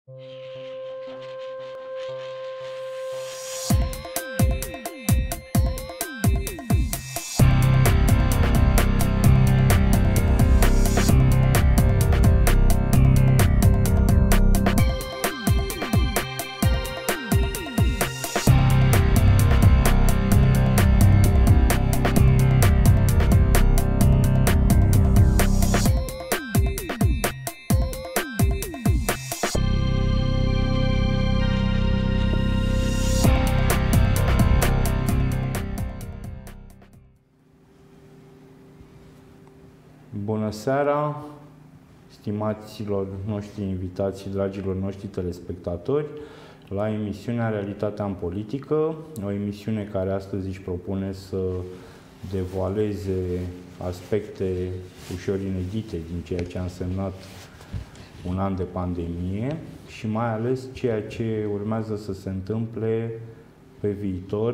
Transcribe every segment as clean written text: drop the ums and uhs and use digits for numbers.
Bună seara, stimaților noștri invitați, dragilor noștri telespectatori, la emisiunea Realitatea în Politică, o emisiune care astăzi își propune să devoaleze aspecte ușor inedite din ceea ce a însemnat un an de pandemie și mai ales ceea ce urmează să se întâmple pe viitor,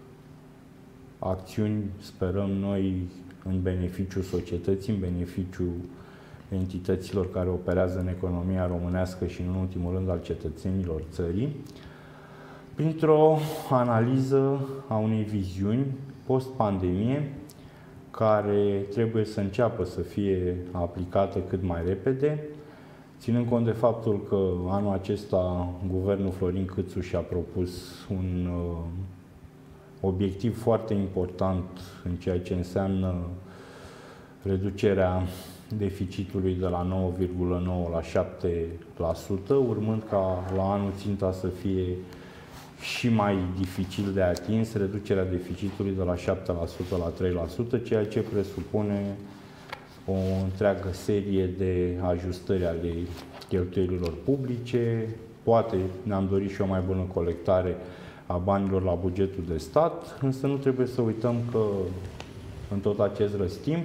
acțiuni, sperăm noi, în beneficiul societății, în beneficiul entităților care operează în economia românească și, în ultimul rând, al cetățenilor țării, printr-o analiză a unei viziuni post-pandemie care trebuie să înceapă să fie aplicată cât mai repede, ținând cont de faptul că anul acesta guvernul Florin Câțu și-a propus un obiectiv foarte important în ceea ce înseamnă reducerea deficitului de la 9,9 la 7%, urmând ca la anul ținta să fie și mai dificil de atins, reducerea deficitului de la 7% la 3%, ceea ce presupune o întreagă serie de ajustări ale cheltuielilor publice. Poate ne-am dorit și o mai bună colectare a banilor la bugetul de stat, însă nu trebuie să uităm că în tot acest răstimp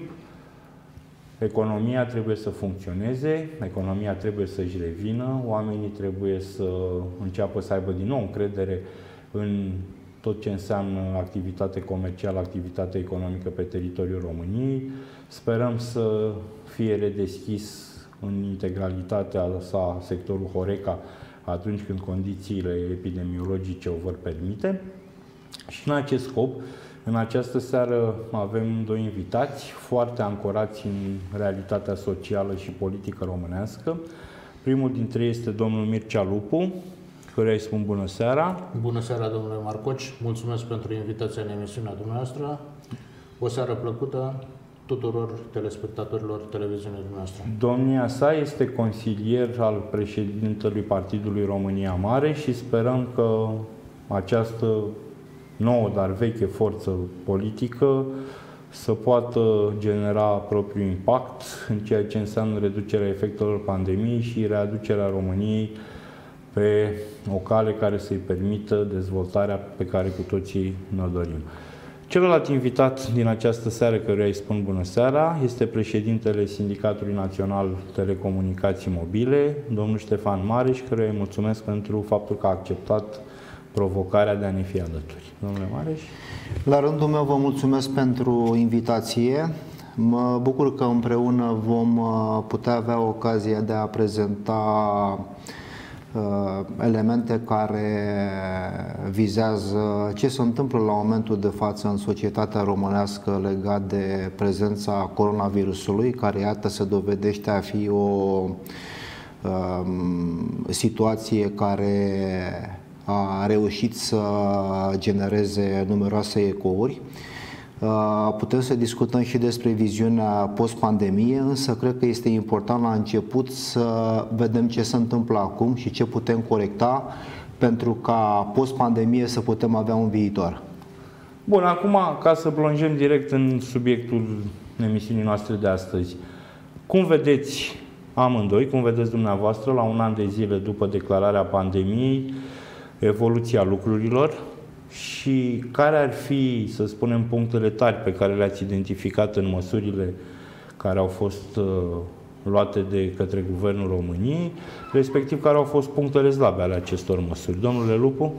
economia trebuie să funcționeze, economia trebuie să-și revină, oamenii trebuie să înceapă să aibă din nou încredere în tot ce înseamnă activitate comercială, activitate economică pe teritoriul României. Sperăm să fie redeschis în integralitatea sa sectorul Horeca atunci când condițiile epidemiologice o vor permite. Și în acest scop, în această seară avem doi invitați foarte ancorați în realitatea socială și politică românească. Primul dintre ei este domnul Mircea Lupu, căruia îi spun bună seara. Bună seara, domnule Marcoci. Mulțumesc pentru invitația în emisiunea dumneavoastră. O seară plăcută tuturor telespectatorilor televiziunii dumneavoastră. Domnia sa este consilier al președintelui Partidului România Mare și sperăm că această nouă, dar veche forță politică să poată genera propriul impact în ceea ce înseamnă reducerea efectelor pandemiei și readucerea României pe o cale care să-i permită dezvoltarea pe care cu toții ne dorim. Celălalt invitat din această seară, căruia îi spun bună seara, este președintele Sindicatului Național Telecomunicații Mobile, domnul Ștefan Mareș, căruia îi mulțumesc pentru faptul că a acceptat provocarea de a ne fi alături. Domnule Mareș? La rândul meu vă mulțumesc pentru invitație. Mă bucur că împreună vom putea avea ocazia de a prezenta elemente care vizează ce se întâmplă la momentul de față în societatea românească legat de prezența coronavirusului, care iată se dovedește a fi o situație care a reușit să genereze numeroase ecouri. Putem să discutăm și despre viziunea post-pandemie, însă cred că este important la început să vedem ce se întâmplă acum și ce putem corecta pentru ca post-pandemie să putem avea un viitor. Bun, acum, ca să plonjăm direct în subiectul emisiunii noastre de astăzi, cum vedeți amândoi, cum vedeți dumneavoastră la un an de zile după declararea pandemiei, evoluția lucrurilor și care ar fi, să spunem, punctele tari pe care le-ați identificat în măsurile care au fost luate de către Guvernul României, respectiv care au fost punctele slabe ale acestor măsuri. Domnule Lupu?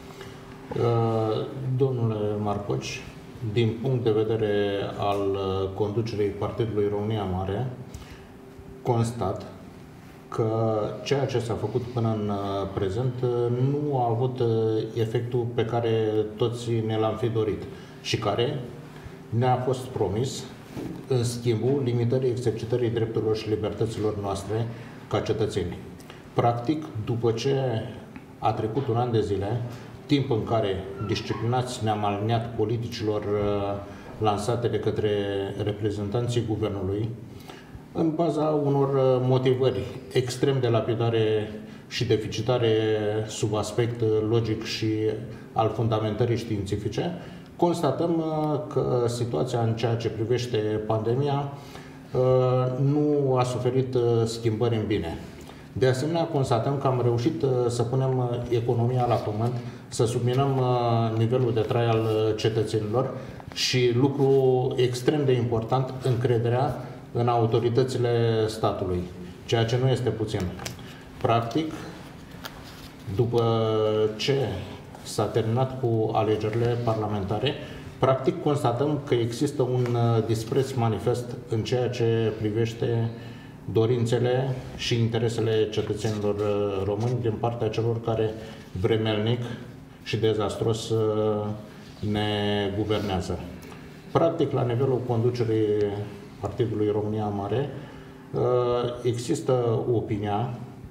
Domnule Marcoci, din punct de vedere al conducerii Partidului România Mare, constat că ceea ce s-a făcut până în prezent nu a avut efectul pe care toți ne l-am fi dorit și care ne-a fost promis în schimbul limitării exercitării drepturilor și libertăților noastre ca cetățeni. Practic, după ce a trecut un an de zile, timp în care disciplinați ne-am aliniat politicilor lansate de către reprezentanții guvernului, în baza unor motivări extrem de lapidare și deficitare sub aspect logic și al fundamentării științifice, constatăm că situația în ceea ce privește pandemia nu a suferit schimbări în bine. De asemenea, constatăm că am reușit să punem economia la pământ, să subminăm nivelul de trai al cetățenilor și, lucru extrem de important, încrederea în autoritățile statului, ceea ce nu este puțin. Practic, după ce s-a terminat cu alegerile parlamentare, practic constatăm că există un dispreț manifest în ceea ce privește dorințele și interesele cetățenilor români din partea celor care vremelnic și dezastros ne guvernează. Practic, la nivelul conducerii Partidului România Mare există opinia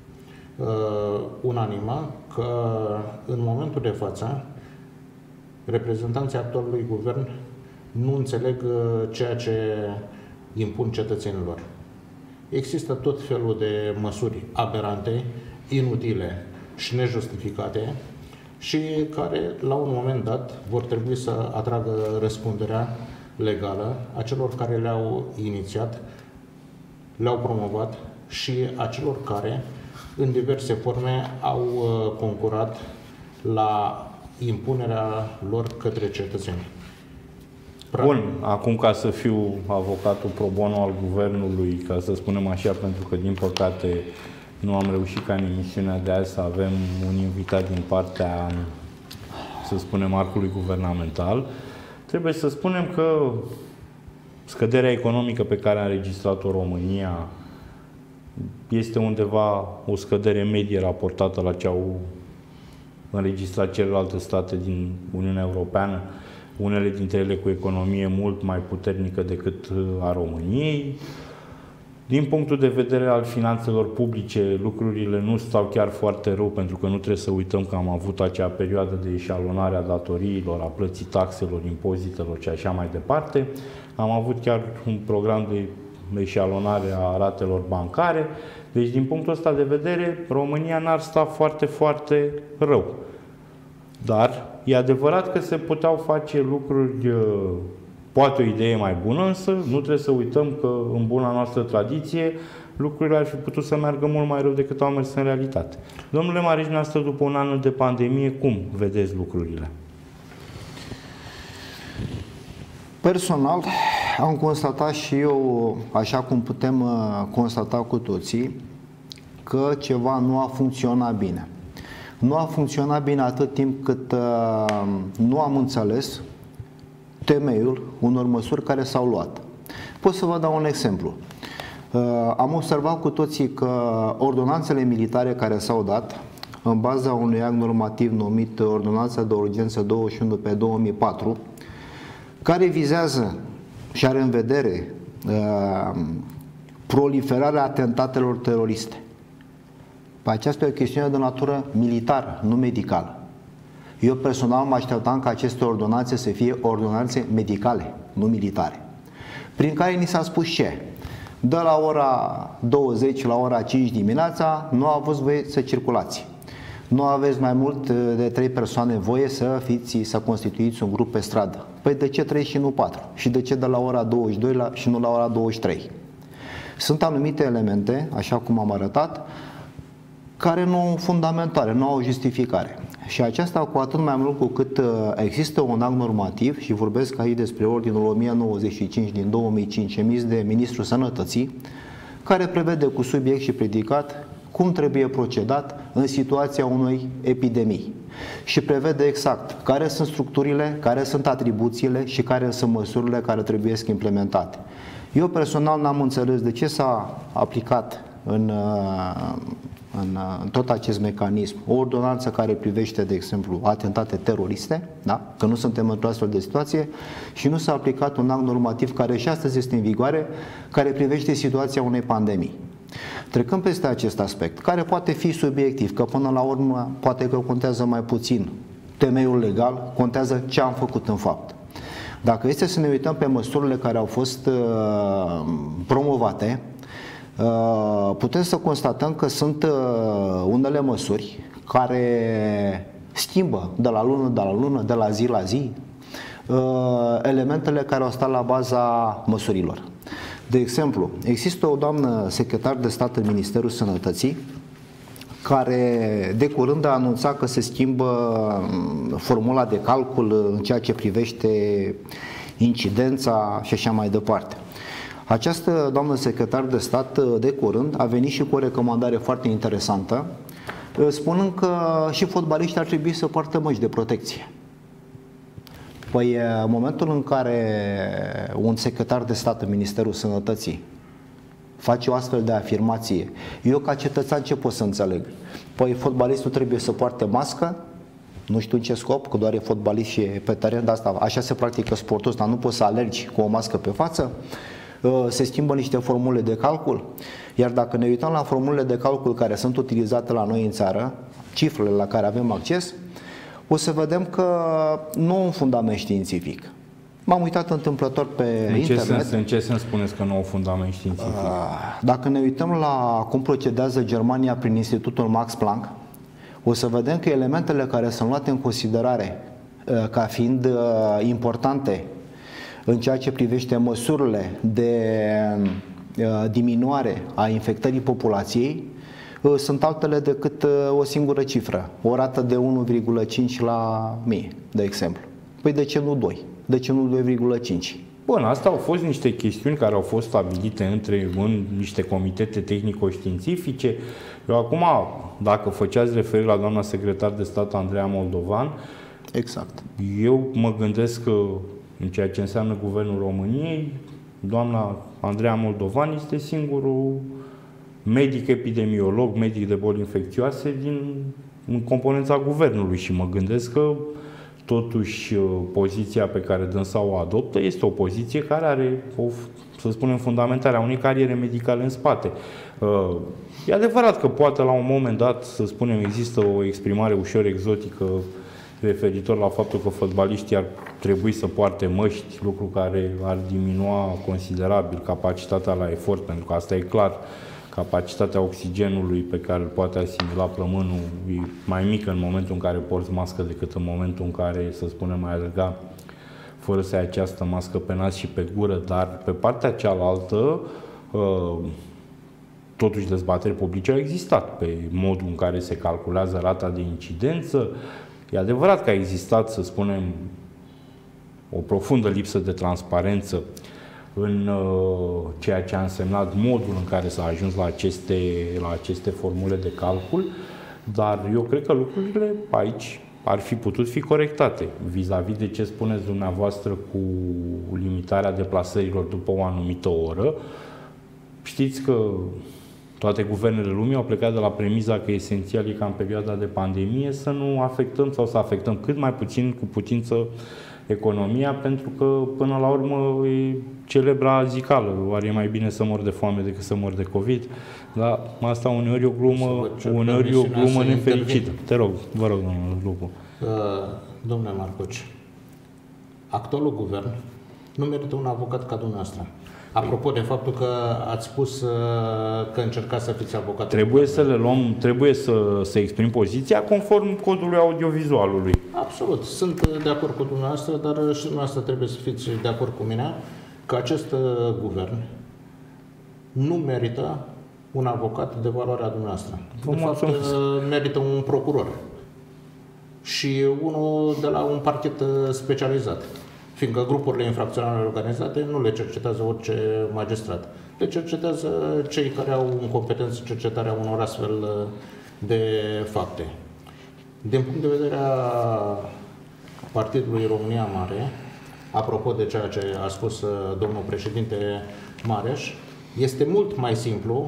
unanimă că în momentul de față reprezentanții actualului guvern nu înțeleg ceea ce impun cetățenilor. Există tot felul de măsuri aberante, inutile și nejustificate și care, la un moment dat, vor trebui să atragă răspunderea legală a celor care le-au inițiat, le-au promovat și a celor care, în diverse forme, au concurat la impunerea lor către cetățeni. Bun, acum ca să fiu avocatul pro bono al guvernului, ca să spunem așa, pentru că din păcate nu am reușit ca în emisiunea de azi să avem un invitat din partea, să spunem, arcului guvernamental, trebuie să spunem că scăderea economică pe care a înregistrat-o România este undeva o scădere medie raportată la ce au înregistrat celelalte state din Uniunea Europeană, unele dintre ele cu economie mult mai puternică decât a României. Din punctul de vedere al finanțelor publice, lucrurile nu stau chiar foarte rău, pentru că nu trebuie să uităm că am avut acea perioadă de eșalonare a datoriilor, a plății taxelor, impozitelor și așa mai departe. Am avut chiar un program de eșalonare a ratelor bancare. Deci, din punctul ăsta de vedere, România n-ar sta foarte, foarte rău. Dar e adevărat că se puteau face lucruri, poate o idee mai bună, însă nu trebuie să uităm că în buna noastră tradiție lucrurile ar fi putut să meargă mult mai rău decât au mers în realitate. Domnule Marici, dumneavoastră, după un an de pandemie, cum vedeți lucrurile? Personal, am constatat și eu, așa cum putem constata cu toții, că ceva nu a funcționat bine. Nu a funcționat bine atât timp cât nu am înțeles temeiul unor măsuri care s-au luat. Pot să vă dau un exemplu. Am observat cu toții că ordonanțele militare care s-au dat, în baza unui act normativ numit Ordonanța de Urgență 21/2004, care vizează și are în vedere proliferarea atentatelor teroriste. Aceasta e o chestiune de natură militară, nu medicală. Eu personal mă așteptam ca aceste ordonanțe să fie ordonanțe medicale, nu militare. Prin care ni s-a spus ce? De la ora 20 la ora 5 dimineața nu aveți voie să circulați. Nu aveți mai mult de 3 persoane voie să constituiți un grup pe stradă. Păi de ce 3 și nu 4? Și de ce de la ora 22 și nu la ora 23? Sunt anumite elemente, așa cum am arătat, care nu au fundamentare, nu au justificare. Și aceasta cu atât mai mult cu cât există un act normativ, și vorbesc aici despre Ordinul 1095 din 2005 emis de Ministrul Sănătății, care prevede cu subiect și predicat cum trebuie procedat în situația unei epidemii. Și prevede exact care sunt structurile, care sunt atribuțiile și care sunt măsurile care trebuie implementate. Eu personal n-am înțeles de ce s-a aplicat în tot acest mecanism o ordonanță care privește, de exemplu, atentate teroriste, da? Că nu suntem într-o astfel de situație, și nu s-a aplicat un act normativ care și astăzi este în vigoare, care privește situația unei pandemii. Trecând peste acest aspect, care poate fi subiectiv, că până la urmă poate că contează mai puțin temeiul legal, contează ce am făcut în fapt. Dacă este să ne uităm pe măsurile care au fost promovate, putem să constatăm că sunt unele măsuri care schimbă de la lună, de la zi la zi, elementele care au stat la baza măsurilor. De exemplu, există o doamnă secretar de stat în Ministerul Sănătății care de curând a anunțat că se schimbă formula de calcul în ceea ce privește incidența și așa mai departe. Această doamnă secretar de stat de curând a venit și cu o recomandare foarte interesantă, spunând că și fotbaliștii ar trebui să poartă măști de protecție. Păi, în momentul în care un secretar de stat în Ministerul Sănătății face o astfel de afirmație, eu ca cetățean ce pot să înțeleg? Păi fotbalistul trebuie să poarte mască, nu știu în ce scop, că doar e fotbalist și e pe teren, de asta, așa se practică sportul ăsta, nu poți să alergi cu o mască pe față, se schimbă niște formule de calcul, iar dacă ne uităm la formulele de calcul care sunt utilizate la noi în țară, cifrele la care avem acces, o să vedem că nu au un fundament științific. M-am uitat întâmplător pe internet. În ce sens spuneți că nu au fundament științific? Dacă ne uităm la cum procedează Germania prin Institutul Max Planck, o să vedem că elementele care sunt luate în considerare ca fiind importante în ceea ce privește măsurile de diminuare a infectării populației sunt altele decât o singură cifră, o rată de 1,5 la 1000, de exemplu. Păi de ce nu 2? De ce nu 2,5? Bun, asta au fost niște chestiuni care au fost stabilite în niște comitete tehnico-științifice. Eu acum, dacă făceați referire la doamna secretar de stat Andreea Moldovan, exact. Eu mă gândesc că în ceea ce înseamnă Guvernul României, doamna Andreea Moldovan este singurul medic epidemiolog, medic de boli infecțioase în componența Guvernului și mă gândesc că totuși poziția pe care dânsa o adoptă este o poziție care are, să spunem, fundamentarea unei cariere medicale în spate. E adevărat că poate la un moment dat, să spunem, există o exprimare ușor exotică referitor la faptul că fotbaliștii ar trebui să poarte măști, lucru care ar diminua considerabil capacitatea la efort, pentru că asta e clar, capacitatea oxigenului pe care îl poate asimila plămânul e mai mică în momentul în care porți mască decât în momentul în care, să spunem, ai alerga fără să ai această mască pe nas și pe gură, dar pe partea cealaltă totuși dezbateri publice au existat pe modul în care se calculează rata de incidență. E adevărat că a existat, să spunem, o profundă lipsă de transparență în ceea ce a însemnat modul în care s-a ajuns la aceste formule de calcul, dar eu cred că lucrurile aici ar fi putut fi corectate vis-a-vis de ce spuneți dumneavoastră cu limitarea deplasărilor după o anumită oră. Știți că toate guvernele lumii au plecat de la premiza că esențial e ca în perioada de pandemie să nu afectăm sau să afectăm cât mai puțin cu putință economia, pentru că până la urmă e celebra zicală, oare e mai bine să mor de foame decât să mor de COVID, dar asta uneori e o glumă nefericită. Te rog, vă rog, domnul Lupu. Domnule Marcoci, actualul guvern nu merită un avocat ca dumneavoastră. Apropo de faptul că ați spus că încercați să fiți avocat. Trebuie să exprim poziția conform codului audiovizualului. Absolut. Sunt de acord cu dumneavoastră, dar și dumneavoastră trebuie să fiți de acord cu mine că acest guvern nu merită un avocat de valoarea dumneavoastră. De fapt, merită un procuror și unul de la un partid specializat. Fiindcă grupurile infracționale organizate nu le cercetează orice magistrat. Le cercetează cei care au în competență cercetarea unor astfel de fapte. Din punct de vedere a Partidului România Mare, apropo de ceea ce a spus domnul președinte Mareș, este mult mai simplu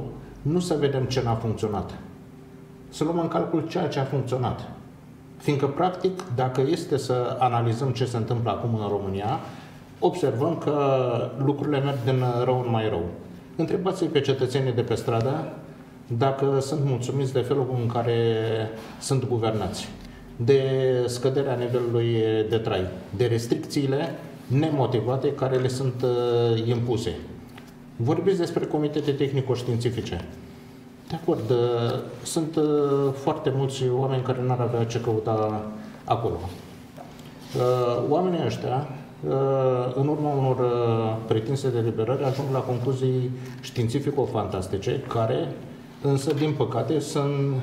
nu să vedem ce n-a funcționat, să luăm în calcul ceea ce a funcționat. Fiindcă, practic, dacă este să analizăm ce se întâmplă acum în România, observăm că lucrurile merg din rău în mai rău. Întrebați-i pe cetățenii de pe stradă dacă sunt mulțumiți de felul în care sunt guvernați, de scăderea nivelului de trai, de restricțiile nemotivate care le sunt impuse. Vorbiți despre comitete tehnico-științifice. De acord, sunt foarte mulți oameni care n-ar avea ce căuta acolo. Oamenii ăștia, în urma unor pretinse deliberări, ajung la concluzii științifico-fantastice, care, însă, din păcate, sunt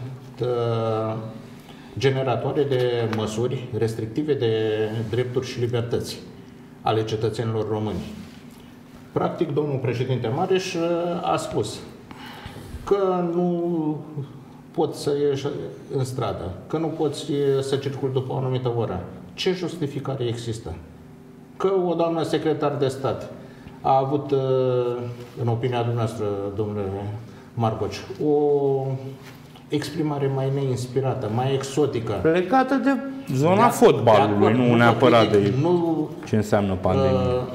generatoare de măsuri restrictive de drepturi și libertăți ale cetățenilor români. Practic, domnul președinte Mareș a spus că nu poți să ieși în stradă, că nu poți să circuli după o anumită oră. Ce justificare există? Că o doamnă secretar de stat a avut, în opinia dumneavoastră, domnule Margoci, o exprimare mai neinspirată, mai exotică. Legată de zona fotbalului, nu neapărat de ce înseamnă pandemie.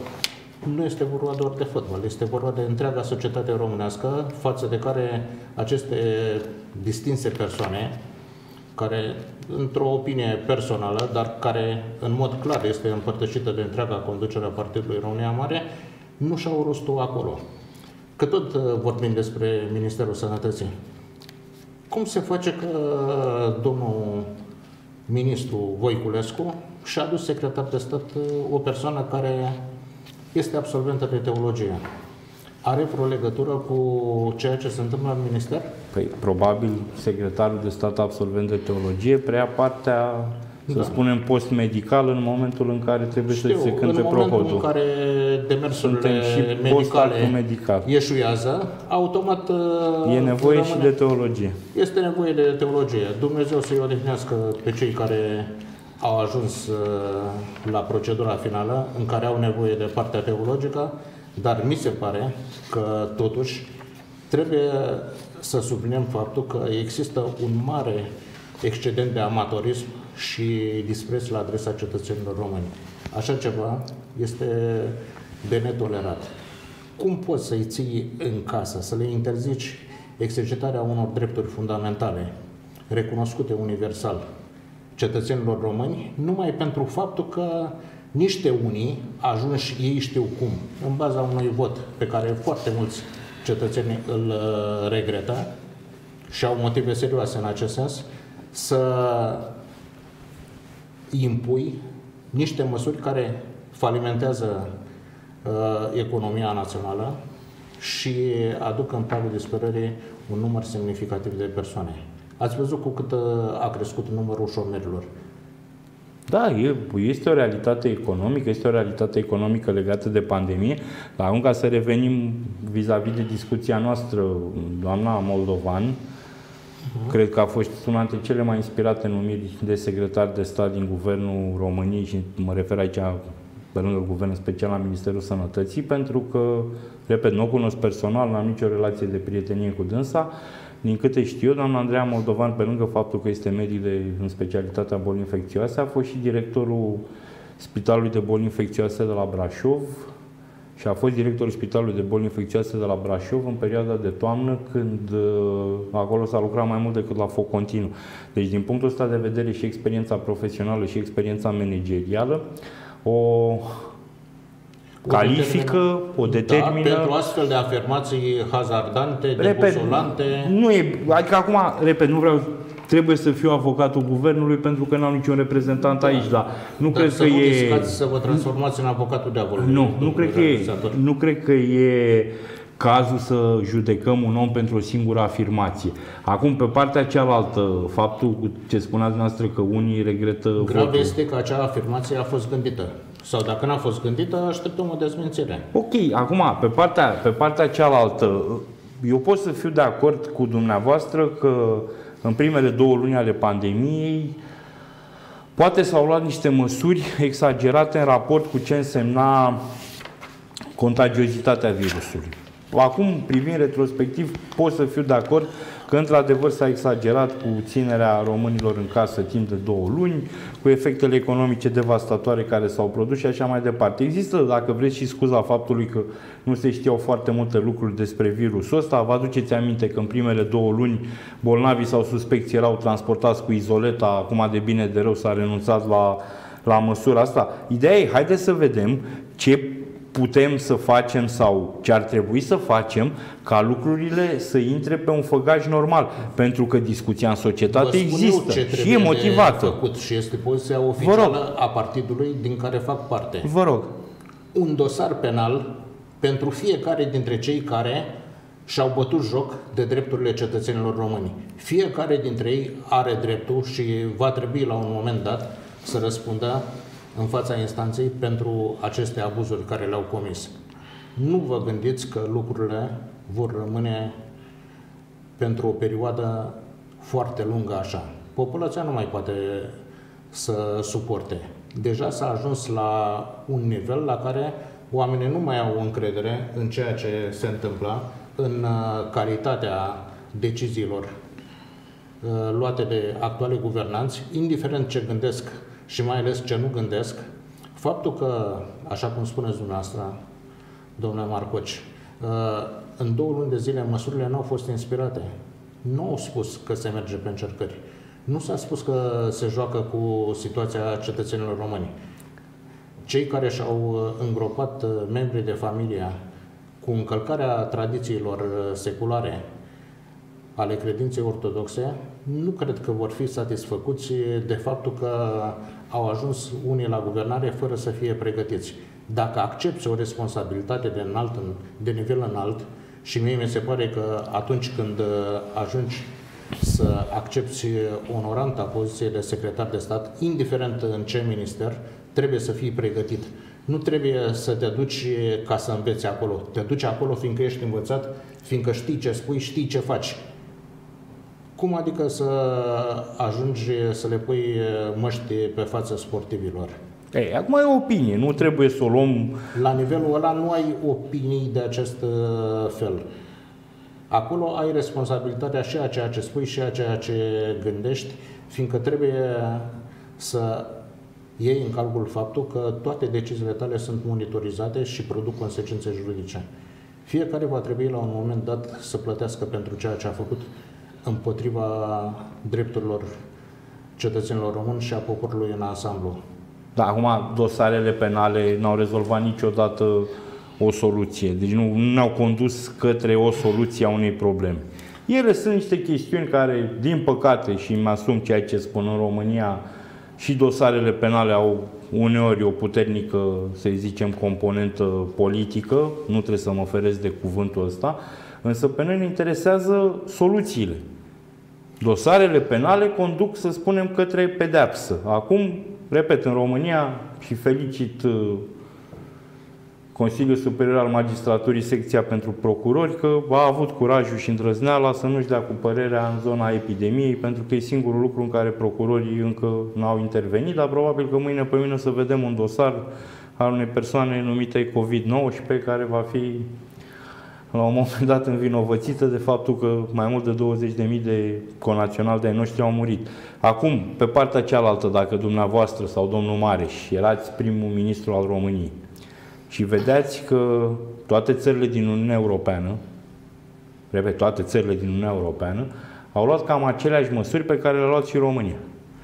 Nu este vorba doar de fotbal, este vorba de întreaga societate românească, față de care aceste distinse persoane, care, într-o opinie personală, dar care în mod clar este împărtășită de întreaga conducere a Partidului România Mare, nu și-au rostul acolo. Că tot vorbim despre Ministerul Sănătății. Cum se face că domnul ministru Voiculescu și-a adus secretar de stat o persoană care este absolventă de teologie? Are vreo legătură cu ceea ce se întâmplă în minister? Păi, probabil secretarul de stat absolvent de teologie preia partea, să spunem, post-medical în momentul în care trebuie să se cânte prohodul. În momentul în care demersurile medicale ieșuiază, automat e nevoie și de teologie. Este nevoie de teologie. Dumnezeu să-i odihnească pe cei care au ajuns la procedura finală, în care au nevoie de partea teologică, dar mi se pare că, totuși, trebuie să subliniem faptul că există un mare excedent de amatorism și dispreț la adresa cetățenilor români. Așa ceva este de netolerat. Cum poți să-i ții în casă, să le interzici exercitarea unor drepturi fundamentale, recunoscute universal, cetățenilor români, numai pentru faptul că niște unii ajunși, ei știu cum, în baza unui vot pe care foarte mulți cetățeni îl regretă și au motive serioase în acest sens, să impui niște măsuri care falimentează economia națională și aduc în pragul disperării un număr semnificativ de persoane. Ați văzut cu cât a crescut numărul șomerilor. Da, este o realitate economică, este o realitate economică legată de pandemie. Dar acum, ca să revenim vis-a-vis de discuția noastră, doamna Moldovan, cred că a fost una dintre cele mai inspirate numiri de secretar de stat din Guvernul României și mă refer aici pe lângă Guvern, special la Ministerul Sănătății, pentru că, repet, nu o cunosc personal, nu am nicio relație de prietenie cu dânsa. Din câte știu eu, doamna Andreea Moldovan, pe lângă faptul că este medic în specialitatea boli infecțioase, a fost și directorul Spitalului de Boli Infecțioase de la Brașov și a fost directorul Spitalului de Boli Infecțioase de la Brașov în perioada de toamnă, când acolo s-a lucrat mai mult decât la foc continuu. Deci, din punctul ăsta de vedere, și experiența profesională și experiența managerială o califică, o determină. Da, pentru astfel de afirmații hazardante, debusolante. Nu e, adică acum, repet, nu vreau, trebuie să fiu avocatul guvernului pentru că n-am niciun reprezentant aici, dar nu cred că e... să vă transformați în avocatul diavolului. Nu cred că e cazul să judecăm un om pentru o singură afirmație. Acum, pe partea cealaltă, faptul ce spuneați dumneavoastră că unii regretă grav este că acea afirmație a fost gândită. Sau dacă n-a fost gândită, așteptăm o dezmințire. Ok, acum, pe partea cealaltă, eu pot să fiu de acord cu dumneavoastră că în primele 2 luni ale pandemiei poate s-au luat niște măsuri exagerate în raport cu ce însemna contagiozitatea virusului. Acum, privind retrospectiv, pot să fiu de acord că într-adevăr s-a exagerat cu ținerea românilor în casă timp de 2 luni, cu efectele economice devastatoare care s-au produs și așa mai departe. Există, dacă vreți, și scuza faptului că nu se știau foarte multe lucruri despre virusul ăsta. Vă aduceți aminte că în primele 2 luni bolnavii sau suspecții erau transportați cu izoleta, acum de bine de rău s-a renunțat la măsura asta. Ideea e, haideți să vedem ce putem să facem sau ce ar trebui să facem ca lucrurile să intre pe un făgaș normal. Pentru că discuția în societate există și e motivată. Și este poziția oficială a partidului din care fac parte. Vă rog. Un dosar penal pentru fiecare dintre cei care și-au bătut joc de drepturile cetățenilor români. Fiecare dintre ei are dreptul și va trebui la un moment dat să răspundă în fața instanței pentru aceste abuzuri care le-au comis. Nu vă gândiți că lucrurile vor rămâne pentru o perioadă foarte lungă așa. Populația nu mai poate să suporte. Deja s-a ajuns la un nivel la care oamenii nu mai au încredere în ceea ce se întâmplă, în calitatea deciziilor luate de actuale guvernanți, indiferent ce gândesc și mai ales ce nu gândesc. Faptul că, așa cum spuneți dumneavoastră, domnule Marcoci, în 2 luni de zile măsurile nu au fost inspirate. Nu au spus că se merge pe încercări. Nu s-a spus că se joacă cu situația cetățenilor români. Cei care și-au îngropat membrii de familie cu încălcarea tradițiilor seculare ale credinței ortodoxe, nu cred că vor fi satisfăcuți de faptul că au ajuns unii la guvernare fără să fie pregătiți. Dacă accepți o responsabilitate de nivel înalt, și mie mi se pare că atunci când ajungi să accepți onoranta poziție de secretar de stat, indiferent în ce minister, trebuie să fii pregătit. Nu trebuie să te duci ca să înveți acolo. Te duci acolo fiindcă ești învățat, fiindcă știi ce spui, știi ce faci. Cum adică să ajungi să le pui măști pe față sportivilor? Ei, acum e o opinie, nu trebuie să o luăm... La nivelul ăla nu ai opinii de acest fel. Acolo ai responsabilitatea și a ceea ce spui și a ceea ce gândești, fiindcă trebuie să iei în calcul faptul că toate deciziile tale sunt monitorizate și produc consecințe juridice. Fiecare va trebui la un moment dat să plătească pentru ceea ce a făcut împotriva drepturilor cetățenilor români și a poporului în ansamblu. Da, acum dosarele penale n-au rezolvat niciodată o soluție. Deci nu ne-au condus către o soluție a unei probleme. Ele sunt niște chestiuni care, din păcate, și îmi asum ceea ce spun, în România și dosarele penale au uneori o puternică, să zicem, componentă politică, nu trebuie să mă feresc de cuvântul ăsta, însă pe noi ne interesează soluțiile. Dosarele penale conduc, să spunem, către pedeapsă. Acum, repet, în România, și felicit Consiliul Superior al Magistraturii, secția pentru procurori, că a avut curajul și îndrăzneala să nu-și dea cu părerea în zona epidemiei, pentru că e singurul lucru în care procurorii încă nu au intervenit, dar probabil că mâine pe mine să vedem un dosar al unei persoane numite COVID-19, care va fi la un moment dat învinovățită de faptul că mai mult de 20.000 de conaționali de-ai noștri au murit. Acum, pe partea cealaltă, dacă dumneavoastră sau domnul Mareș erați primul ministru al României și vedeați că toate țările din Uniunea Europeană, repet, toate țările din Uniunea Europeană, au luat cam aceleași măsuri pe care le-a luat și România.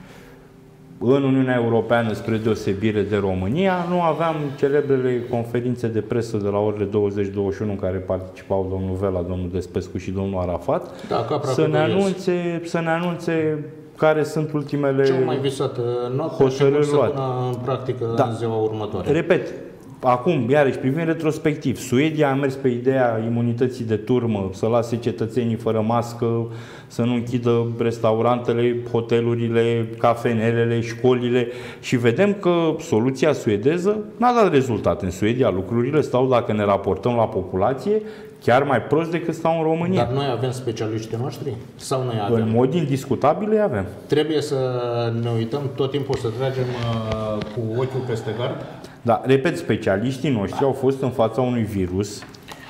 În Uniunea Europeană, spre deosebire de România, nu aveam celebrele conferințe de presă de la orele 20-21 în care participau domnul Vela, domnul Despescu și domnul Arafat, da, să ne anunțe care sunt ultimele ce-au mai visat noaptea și cum să pună în practică în ziua următoare. Repet, acum, iarăși, privind retrospectiv, Suedia a mers pe ideea imunității de turmă, să lase cetățenii fără mască, să nu închidă restaurantele, hotelurile, cafenelele, școlile și vedem că soluția suedeză n-a dat rezultat. În Suedia lucrurile stau, dacă ne raportăm la populație, chiar mai prost decât stau în România. Dar noi avem specialiștii noștri? Sau noi avem? În mod indiscutabil îi avem. Trebuie să ne uităm tot timpul să tragem cu ochiul peste gard? Da, repet, specialiștii noștri au fost în fața unui virus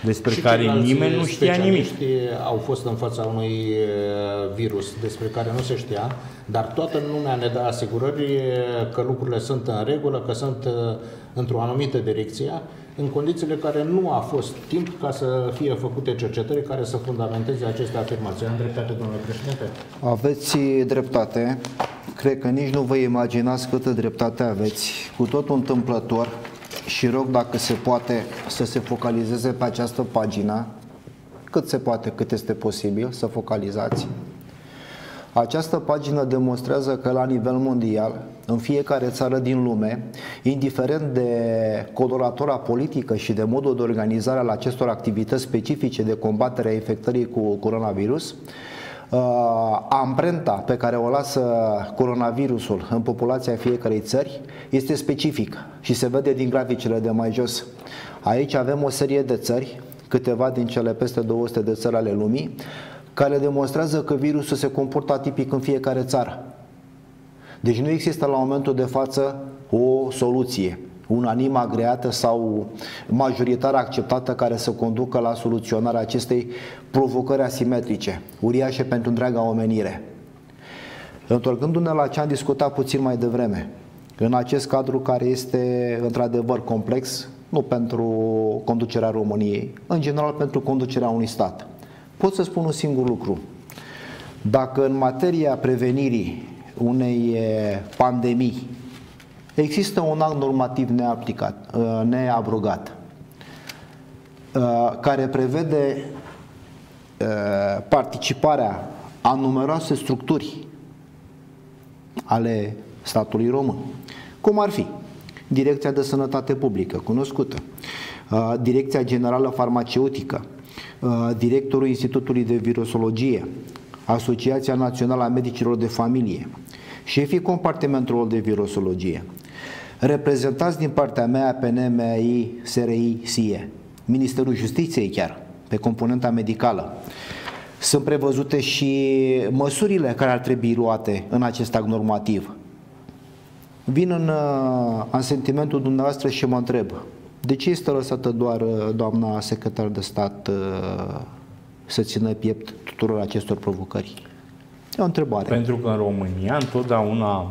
despre care nimeni nu știa nimic. Au fost în fața unui virus despre care nu se știa, dar toată lumea ne dă asigurări că lucrurile sunt în regulă, că sunt într-o anumită direcție, în condițiile care nu a fost timp ca să fie făcute cercetări care să fundamenteze aceste afirmații. Am dreptate, domnule președinte? Aveți dreptate. Cred că nici nu vă imaginați câtă dreptate aveți. Cu totul întâmplător, și rog dacă se poate să se focalizeze pe această pagină, cât se poate, cât este posibil, să focalizați. Această pagină demonstrează că la nivel mondial, în fiecare țară din lume, indiferent de coloratura politică și de modul de organizare al acestor activități specifice de combatere a infectării cu coronavirus, amprenta pe care o lasă coronavirusul în populația fiecărei țări este specifică și se vede din graficele de mai jos. Aici avem o serie de țări, câteva din cele peste 200 de țări ale lumii, care demonstrează că virusul se comportă atipic în fiecare țară. Deci nu există la momentul de față o soluție unanim agreată sau majoritar acceptată care să conducă la soluționarea acestei provocări asimetrice, uriașe pentru întreaga omenire. Întorcându-ne la ce am discutat puțin mai devreme, în acest cadru care este într-adevăr complex, nu pentru conducerea României, în general pentru conducerea unui stat, pot să spun un singur lucru. Dacă în materia prevenirii unei pandemii există un act normativ neabrogat, care prevede participarea a numeroase structuri ale statului român, cum ar fi Direcția de Sănătate Publică, cunoscută, Direcția Generală Farmaceutică, directorul Institutului de Virusologie, Asociația Națională a Medicilor de Familie, șefii compartimentelor de virusologie, reprezentați din partea mea PN, MAI, SRI, SIE, Ministerul Justiției chiar, pe componenta medicală. Sunt prevăzute și măsurile care ar trebui luate în acest act normativ. Vin în sentimentul dumneavoastră și mă întreb, de ce este lăsată doar doamna secretar de stat să țină piept tuturor acestor provocări? E o întrebare. Pentru că în România întotdeauna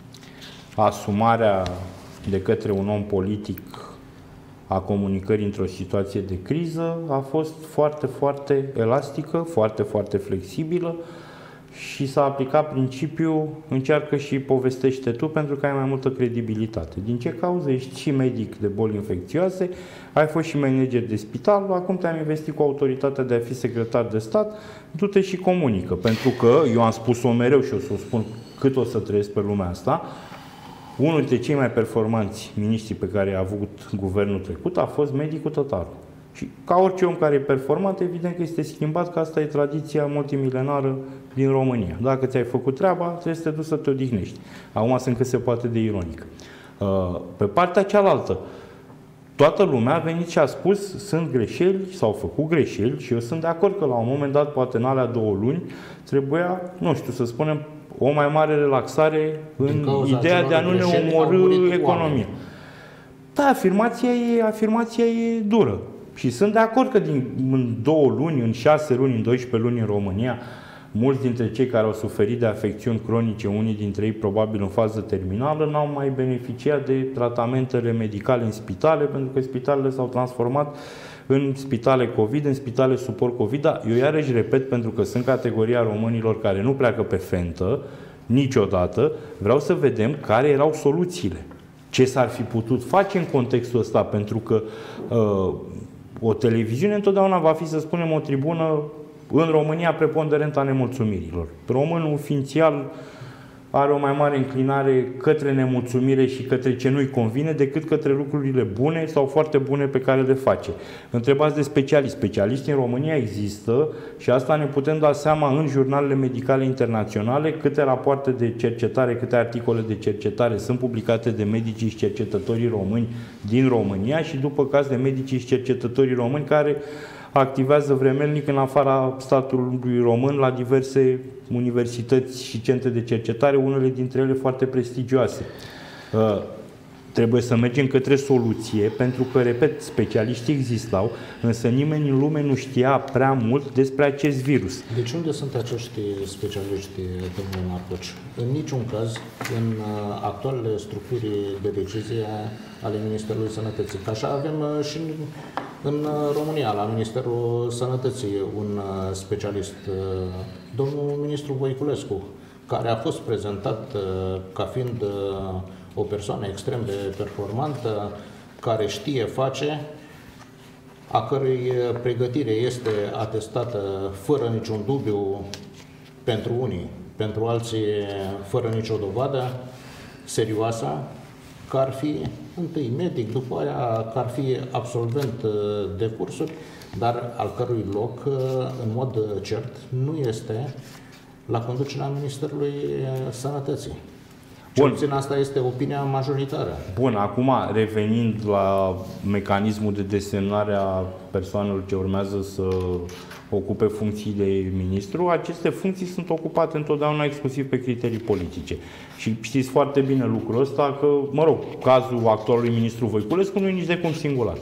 asumarea de către un om politic a comunicării într-o situație de criză a fost foarte, foarte elastică, foarte, foarte flexibilă și s-a aplicat principiul încearcă și povestește tu pentru că ai mai multă credibilitate. Din ce cauză? Ești și medic de boli infecțioase, ai fost și manager de spital, acum te-am investit cu autoritatea de a fi secretar de stat, du-te și comunică. Pentru că, eu am spus-o mereu și o să o spun cât o să trăiesc pe lumea asta, unul dintre cei mai performanți miniștri pe care a avut guvernul trecut a fost medicul Tătaru. Și ca orice om care e performant, evident că este schimbat, că asta e tradiția multimilenară din România. Dacă ți-ai făcut treaba, trebuie să te duci să te odihnești. Acum sunt cât se poate de ironic. Pe partea cealaltă, toată lumea a venit și a spus sunt greșeli, s-au făcut greșeli și eu sunt de acord că la un moment dat, poate în alea 2 luni, trebuia, nu știu, să spunem, o mai mare relaxare în ideea de a nu ne omorî economia. Da, afirmația e dură. Și sunt de acord că în 2 luni, în 6 luni, în 12 luni în România, mulți dintre cei care au suferit de afecțiuni cronice, unii dintre ei probabil în fază terminală, n-au mai beneficiat de tratamentele medicale în spitale, pentru că spitalele s-au transformat în spitale COVID, în spitale suport COVID. Dar eu iarăși repet, pentru că sunt categoria românilor care nu pleacă pe fentă niciodată, vreau să vedem care erau soluțiile. Ce s-ar fi putut face în contextul ăsta, pentru că o televiziune întotdeauna va fi, să spunem, o tribună în România preponderentă a nemulțumirilor. Românul ființial are o mai mare înclinare către nemulțumire și către ce nu-i convine decât către lucrurile bune sau foarte bune pe care le face. Întrebați de specialiști. Specialiști în România există și asta ne putem da seama în jurnalele medicale internaționale câte rapoarte de cercetare, câte articole de cercetare sunt publicate de medicii și cercetătorii români din România și după caz de medicii și cercetătorii români care activează vremelnic în afara statului român la diverse universități și centre de cercetare, unele dintre ele foarte prestigioase. trebuie să mergem către soluție, pentru că, repet, specialiștii existau, însă nimeni în lume nu știa prea mult despre acest virus. Deci unde sunt acești specialiști, domnule Marcoci? În niciun caz în actualele structuri de decizie ale Ministerului Sănătății. Că așa avem și în România, la Ministerul Sănătății, un specialist, domnul ministru Voiculescu, care a fost prezentat ca fiind o persoană extrem de performantă, care știe face, a cărei pregătire este atestată fără niciun dubiu pentru unii, pentru alții fără nicio dovadă serioasă, că ar fi întâi medic, după aia că ar fi absolvent de cursuri, dar al cărui loc, în mod cert, nu este la conducerea Ministerului Sănătății. Cel puțin asta este opinia majoritară. Bun, acum revenind la mecanismul de desemnare a persoanelor ce urmează să ocupe funcții de ministru, aceste funcții sunt ocupate întotdeauna exclusiv pe criterii politice. Și știți foarte bine lucrul ăsta că, mă rog, cazul actualului ministru Voiculescu nu e nici de cum singular.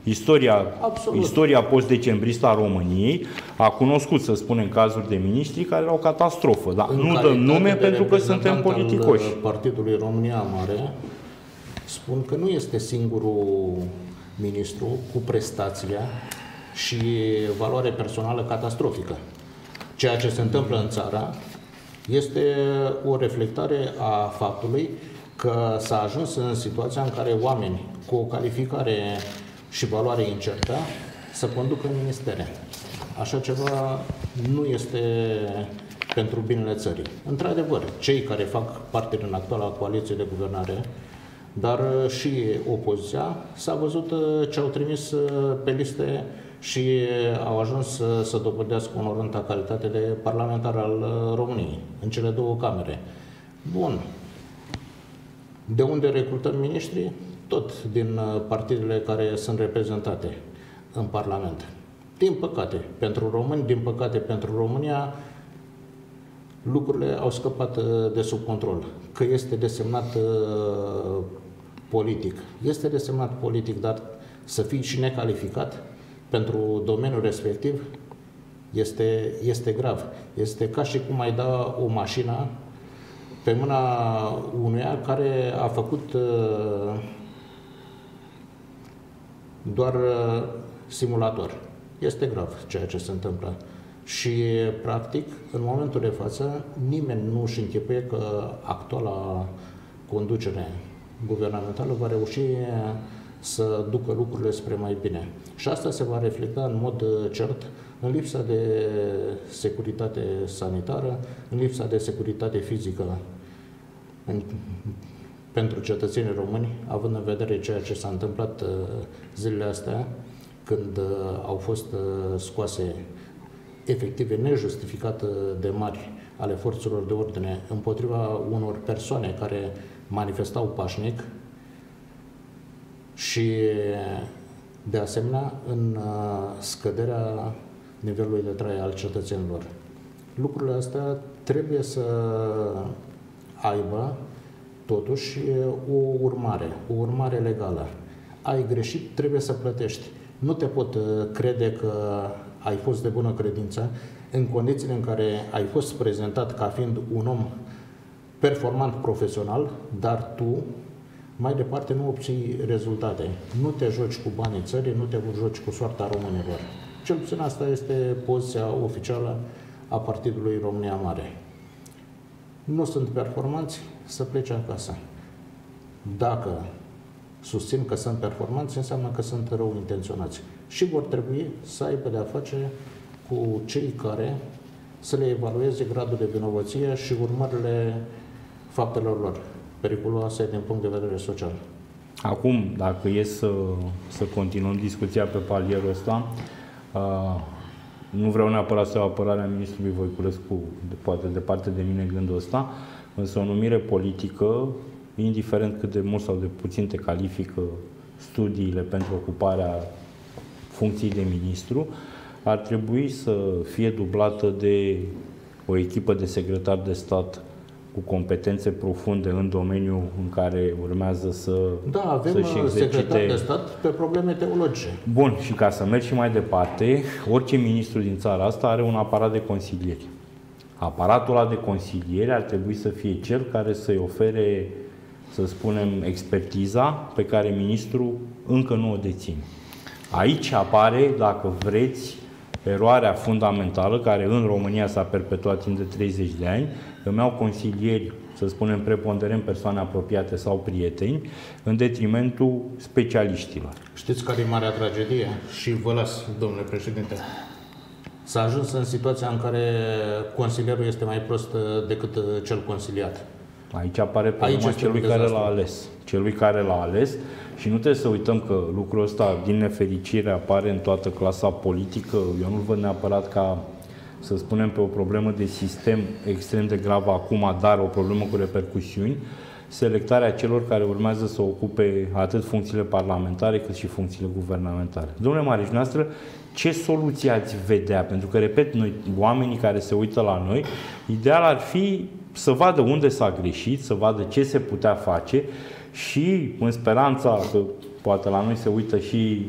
Istoria post-decembristă a României a cunoscut, să spunem, cazuri de miniștri care erau catastrofă, dar nu dăm nume pentru că suntem politicoși. Partidului România Mare spun că nu este singurul ministru cu prestația și valoare personală catastrofică. Ceea ce se întâmplă în țară este o reflectare a faptului că s-a ajuns în situația în care oameni cu o calificare și valoare incertă să conducă ministere. Așa ceva nu este pentru binele țării. Într-adevăr, cei care fac parte din actuala coaliție de guvernare, dar și opoziția, s-a văzut ce au trimis pe liste și au ajuns să dobândească onorânta calitate de parlamentar al României, în cele două camere. Bun. De unde recrutăm miniștri? Tot din partidele care sunt reprezentate în Parlament. Din păcate, pentru români, din păcate pentru România, lucrurile au scăpat de sub control. Că este desemnat politic. Este desemnat politic, dar să fii și necalificat pentru domeniul respectiv este grav. Este ca și cum ai da o mașină pe mâna unuia care a făcut doar simulator. Este grav ceea ce se întâmplă. Și, practic, în momentul de față, nimeni nu își închipuie că actuala conducere guvernamentală va reuși să ducă lucrurile spre mai bine. Și asta se va reflecta în mod cert în lipsa de securitate sanitară, în lipsa de securitate fizică pentru cetățenii români, având în vedere ceea ce s-a întâmplat zilele astea, când au fost scoase efective nejustificate de mari ale forțelor de ordine împotriva unor persoane care manifestau pașnic și, de asemenea, în scăderea nivelului de trai al cetățenilor. Lucrurile astea trebuie să aibă totuși o urmare legală. Ai greșit, trebuie să plătești. Nu te pot crede că ai fost de bună credință în condițiile în care ai fost prezentat ca fiind un om performant profesional, dar tu mai departe nu obții rezultate. Nu te joci cu banii țării, nu te joci cu soarta românilor. Cel puțin asta este poziția oficială a Partidului România Mare. Nu sunt performanți, să plece acasă. Dacă susțin că sunt performanți, înseamnă că sunt rău intenționați. Și vor trebui să aibă de-a face cu cei care să le evalueze gradul de vinovăție și urmările faptelor lor, periculoase din punct de vedere social. Acum, dacă e să continuăm discuția pe palierul ăsta, nu vreau neapărat să iau apărarea ministrului Voiculescu, poate departe de mine gândul ăsta, însă o numire politică, indiferent cât de mult sau de puțin te califică studiile pentru ocuparea funcției de ministru, ar trebui să fie dublată de o echipă de secretari de stat cu competențe profunde în domeniul în care urmează Da, avem secretar de stat pe probleme teologice. Bun, și ca să mergi și mai departe, orice ministru din țara asta are un aparat de consilieri. Aparatul ăla de consilieri ar trebui să fie cel care să-i ofere, să spunem, expertiza pe care ministrul încă nu o deține. Aici apare, dacă vreți, eroarea fundamentală care în România s-a perpetuat timp de 30 de ani. Îmi iau consilieri, să spunem, preponderent persoane apropiate sau prieteni, în detrimentul specialiștilor. Știți care e marea tragedie? Și vă las, domnule președinte. S-a ajuns în situația în care consilierul este mai prost decât cel consiliat. Aici apare problema celui care l-a ales. Celui care l-a ales, și nu trebuie să uităm că lucrul ăsta, din nefericire, apare în toată clasa politică. Eu nu-l văd neapărat ca, să spunem, pe o problemă de sistem extrem de gravă acum, dar o problemă cu repercusiuni, selectarea celor care urmează să ocupe atât funcțiile parlamentare cât și funcțiile guvernamentale. Domnule Mariș, noastră, ce soluții ați vedea? Pentru că, repet, noi, oamenii care se uită la noi, ideal ar fi să vadă unde s-a greșit, să vadă ce se putea face și, în speranța că poate la noi se uită și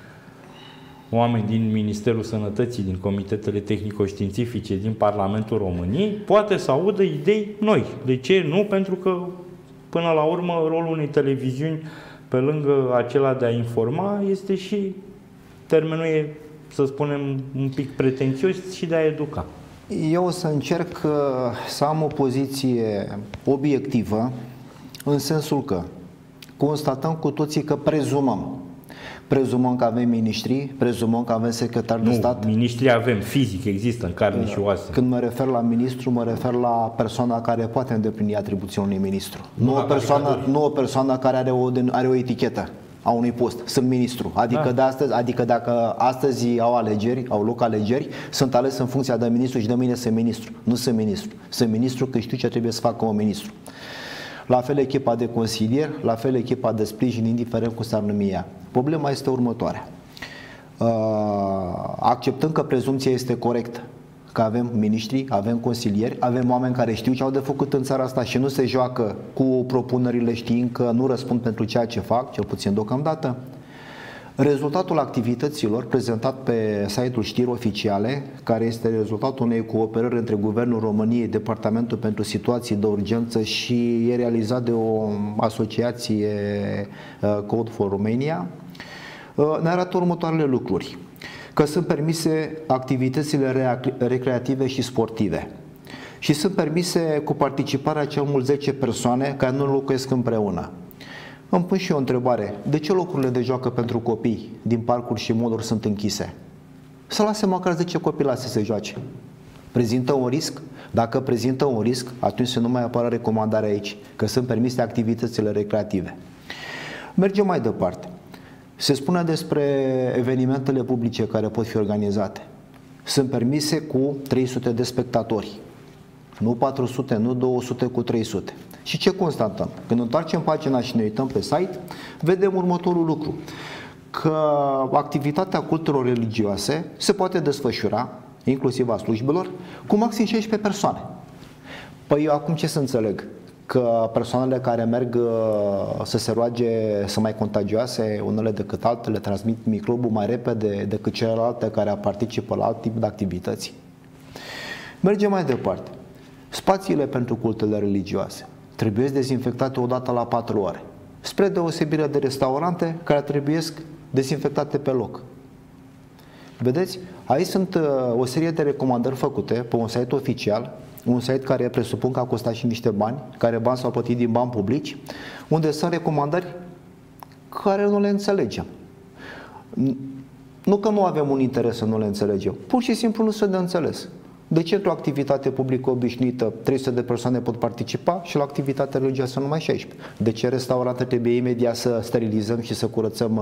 oameni din Ministerul Sănătății, din comitetele tehnico-științifice, din Parlamentul României, poate să audă idei noi. De ce? Nu, pentru că, până la urmă, rolul unei televiziuni, pe lângă acela de a informa, este și, termenul e, să spunem, un pic pretențios, și de a educa. Eu o să încerc să am o poziție obiectivă, în sensul că constatăm cu toții că prezumăm că avem miniștri, prezumăm că avem secretari de stat. Nu, miniștri avem, fizic, există în carne și oase. Când mă refer la ministru, mă refer la persoana care poate îndeplini atribuțiile unui ministru. Nu o persoană care are o etichetă a unui post. Sunt ministru. Adică dacă astăzi au loc alegeri, sunt ales în funcția de ministru și de mâine sunt ministru. Nu sunt ministru. Sunt ministru că știu ce trebuie să facă un ministru. La fel echipa de consilier, la fel echipa de sprijin, indiferent cum s-ar numi ea. Problema este următoarea. Acceptăm că prezumția este corectă, că avem miniștri, avem consilieri, avem oameni care știu ce au de făcut în țara asta și nu se joacă cu propunerile știind că nu răspund pentru ceea ce fac, cel puțin deocamdată. Rezultatul activităților prezentat pe site-ul Știri Oficiale, care este rezultatul unei cooperări între Guvernul României, Departamentul pentru Situații de Urgență și e realizat de o asociație, Code for Romania, ne arată următoarele lucruri. Că sunt permise activitățile recreative și sportive și sunt permise cu participarea cel mult 10 persoane care nu locuiesc împreună. Îmi pun și eu o întrebare. De ce locurile de joacă pentru copii din parcuri și moduri sunt închise? Să lase măcar 10 copii să se joace. Prezintă un risc? Dacă prezintă un risc, atunci să nu mai apară recomandarea aici, că sunt permise activitățile recreative. Mergem mai departe. Se spune despre evenimentele publice care pot fi organizate. Sunt permise cu 300 de spectatori. Nu 400, nu 200, cu 300. Și ce constatăm? Când întoarcem pagina și ne uităm pe site, vedem următorul lucru. Că activitatea cultelor religioase se poate desfășura, inclusiv a slujbelor, cu maxim 16 persoane. Păi eu acum ce să înțeleg? Că persoanele care merg să se roage să mai contagioase unele decât altele transmit microbul mai repede decât celelalte care participă la alt tip de activități. Mergem mai departe. Spațiile pentru cultele religioase trebuie dezinfectate odată la 4 ore, spre deosebire de restaurante care trebuie dezinfectate pe loc. Vedeți? Aici sunt o serie de recomandări făcute pe un site oficial, un site care presupun că a costat și niște bani, care bani s-au plătit din bani publici, unde sunt recomandări care nu le înțelegem. Nu că nu avem un interes să nu le înțelegem, pur și simplu nu se dă înțeles. De ce într-o activitate publică obișnuită 300 de persoane pot participa și la activitatea religioasă numai 16? De ce restaurante trebuie imediat să sterilizăm și să curățăm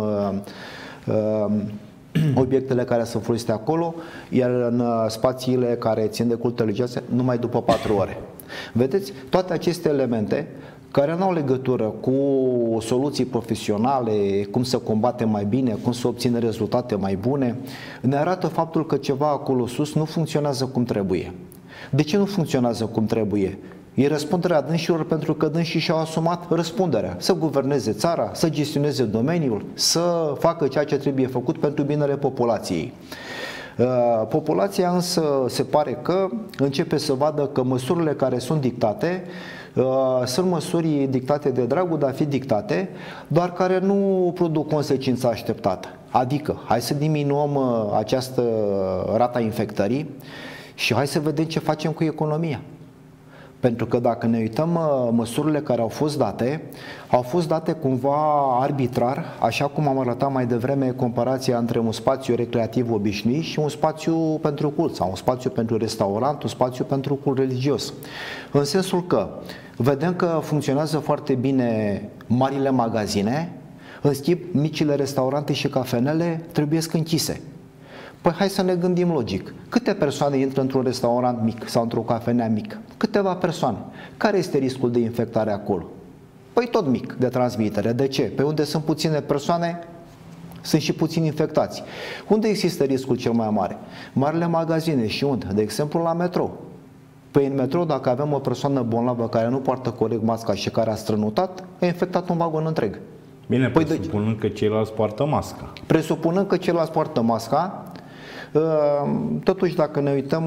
obiectele care sunt folosite acolo, iar în spațiile care țin de culte religioase numai după 4 ore? Vedeți? Toate aceste elemente care nu au legătură cu soluții profesionale, cum să combatem mai bine, cum să obținem rezultate mai bune, ne arată faptul că ceva acolo sus nu funcționează cum trebuie. De ce nu funcționează cum trebuie? E răspunderea dânșilor pentru că dânșii și-au asumat răspunderea să guverneze țara, să gestioneze domeniul, să facă ceea ce trebuie făcut pentru binele populației. Populația însă se pare că începe să vadă că măsurile care sunt dictate sunt măsuri dictate de dragul de a fi dictate, doar care nu produc consecința așteptată. Adică, hai să diminuăm această rata infectării și hai să vedem ce facem cu economia. Pentru că dacă ne uităm, măsurile care au fost date cumva arbitrar, așa cum am arătat mai devreme comparația între un spațiu recreativ obișnuit și un spațiu pentru cult, sau un spațiu pentru restaurant, un spațiu pentru cult religios. În sensul că vedem că funcționează foarte bine marile magazine, în schimb micile restaurante și cafenele trebuie închise. Păi hai să ne gândim logic. Câte persoane intră într-un restaurant mic sau într-o cafenea mică? Câteva persoane. Care este riscul de infectare acolo? Păi tot mic de transmitere. De ce? Pe unde sunt puține persoane, sunt și puțini infectați. Unde există riscul cel mai mare? Marile magazine. Și unde? De exemplu la metrou. Păi în metrou, dacă avem o persoană bolnavă care nu poartă corect masca și care a strănutat, a infectat un vagon întreg. Bine, presupunând că ceilalți poartă masca. Presupunând că ceilalți poartă masca, totuși dacă ne uităm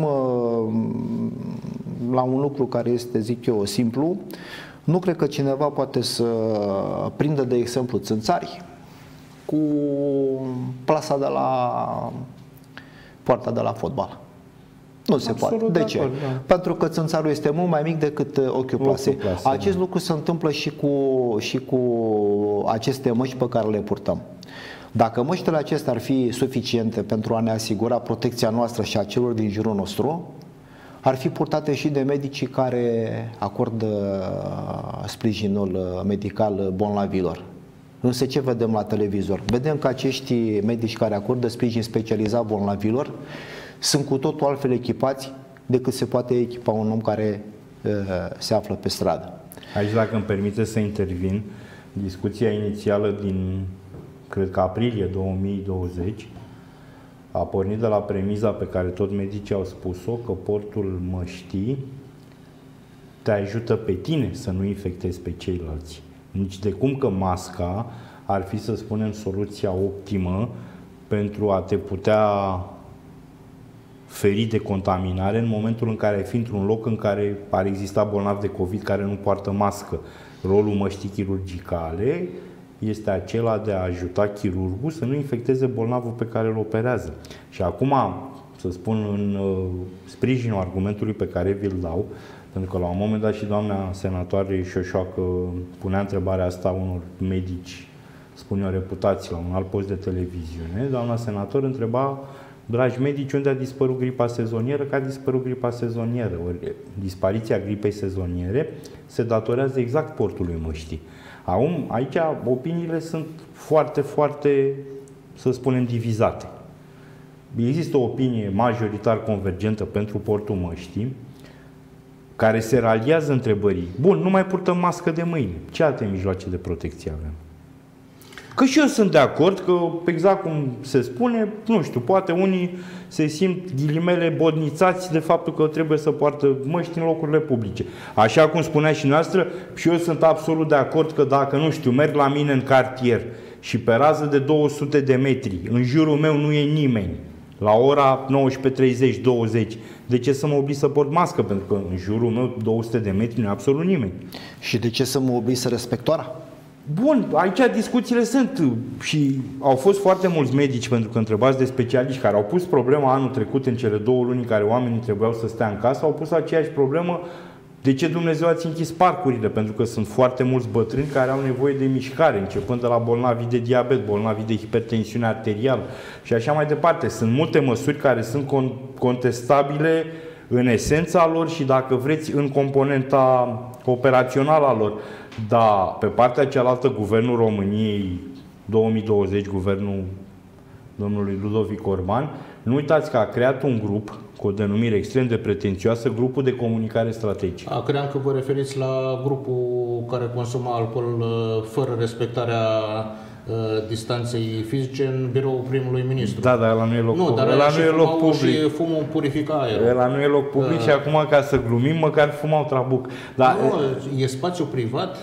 la un lucru care este, zic eu, simplu, nu cred că cineva poate să prindă, de exemplu, țânțari cu plasa de la poarta de la fotbal. Nu se poate. De ce? Pentru că țânțarul este mult mai mic decât ochiul plasei. Acest lucru se întâmplă și cu aceste măști pe care le purtăm. Dacă măștile acestea ar fi suficiente pentru a ne asigura protecția noastră și a celor din jurul nostru, ar fi purtate și de medicii care acordă sprijinul medical bolnavilor. Însă ce vedem la televizor? Vedem că acești medici care acordă sprijin specializat bolnavilor sunt cu totul altfel echipați decât se poate echipa un om care se află pe stradă. Aici, dacă îmi permite să intervin, discuția inițială din, cred că aprilie 2020, a pornit de la premiza pe care tot medicii au spus-o, că portul măștii te ajută pe tine să nu infectezi pe ceilalți. Nici de cum că masca ar fi, să spunem, soluția optimă pentru a te putea feri de contaminare în momentul în care ai fi într-un loc în care ar exista bolnavi de COVID care nu poartă mască. Rolul măștii chirurgicale este acela de a ajuta chirurgul să nu infecteze bolnavul pe care îl operează. Și acum, să spun în sprijinul argumentului pe care vi-l dau, pentru că la un moment dat și doamna senatoare Șoșoacă punea întrebarea asta unor medici, spun eu, reputați la un alt post de televiziune, doamna senator întreba: dragi medici, unde a dispărut gripa sezonieră? Că a dispărut gripa sezonieră. Ori dispariția gripei sezoniere se datorează exact portului măștii. Aici opiniile sunt foarte, foarte, să spunem, divizate. Există o opinie majoritar convergentă pentru portul măștii, care se raliază întrebării: bun, nu mai purtăm mască de mâini. Ce alte mijloace de protecție avem? Că și eu sunt de acord că, exact cum se spune, nu știu, poate unii se simt, ghilimele, bodnițați de faptul că trebuie să poartă măști în locurile publice. Așa cum spunea și noastră, și eu sunt absolut de acord că dacă, nu știu, merg la mine în cartier și pe rază de 200 de metri, în jurul meu nu e nimeni, la ora 19:30, 20, de ce să mă oblig să port mască? Pentru că în jurul meu 200 de metri nu e absolut nimeni. Și de ce să mă oblig să respect ora? Bun, aici discuțiile sunt și au fost foarte mulți medici, pentru că întrebați de specialiști care au pus problema anul trecut, în cele 2 luni în care oamenii trebuiau să stea în casă, au pus aceeași problemă: de ce Dumnezeu ați închis parcurile? Pentru că sunt foarte mulți bătrâni care au nevoie de mișcare, începând de la bolnavi de diabet, bolnavi de hipertensiune arterială și așa mai departe. Sunt multe măsuri care sunt contestabile în esența lor și, dacă vreți, în componenta operațională a lor. Dar pe partea cealaltă, Guvernul României 2020, guvernul domnului Ludovic Orban, nu uitați că a creat un grup cu o denumire extrem de pretențioasă, Grupul de Comunicare Strategică. Credeam că vă referiți la grupul care consuma alcool fără respectarea distanței fizice în biroul primului ministru. Da, dar ăla nu e loc public. Nu, dar ăla nu e loc public. Și fumul purifica aerul. Ăla nu e loc public și acum, ca să glumim, măcar fumau trabuc. Dar, nu, e spațiu privat.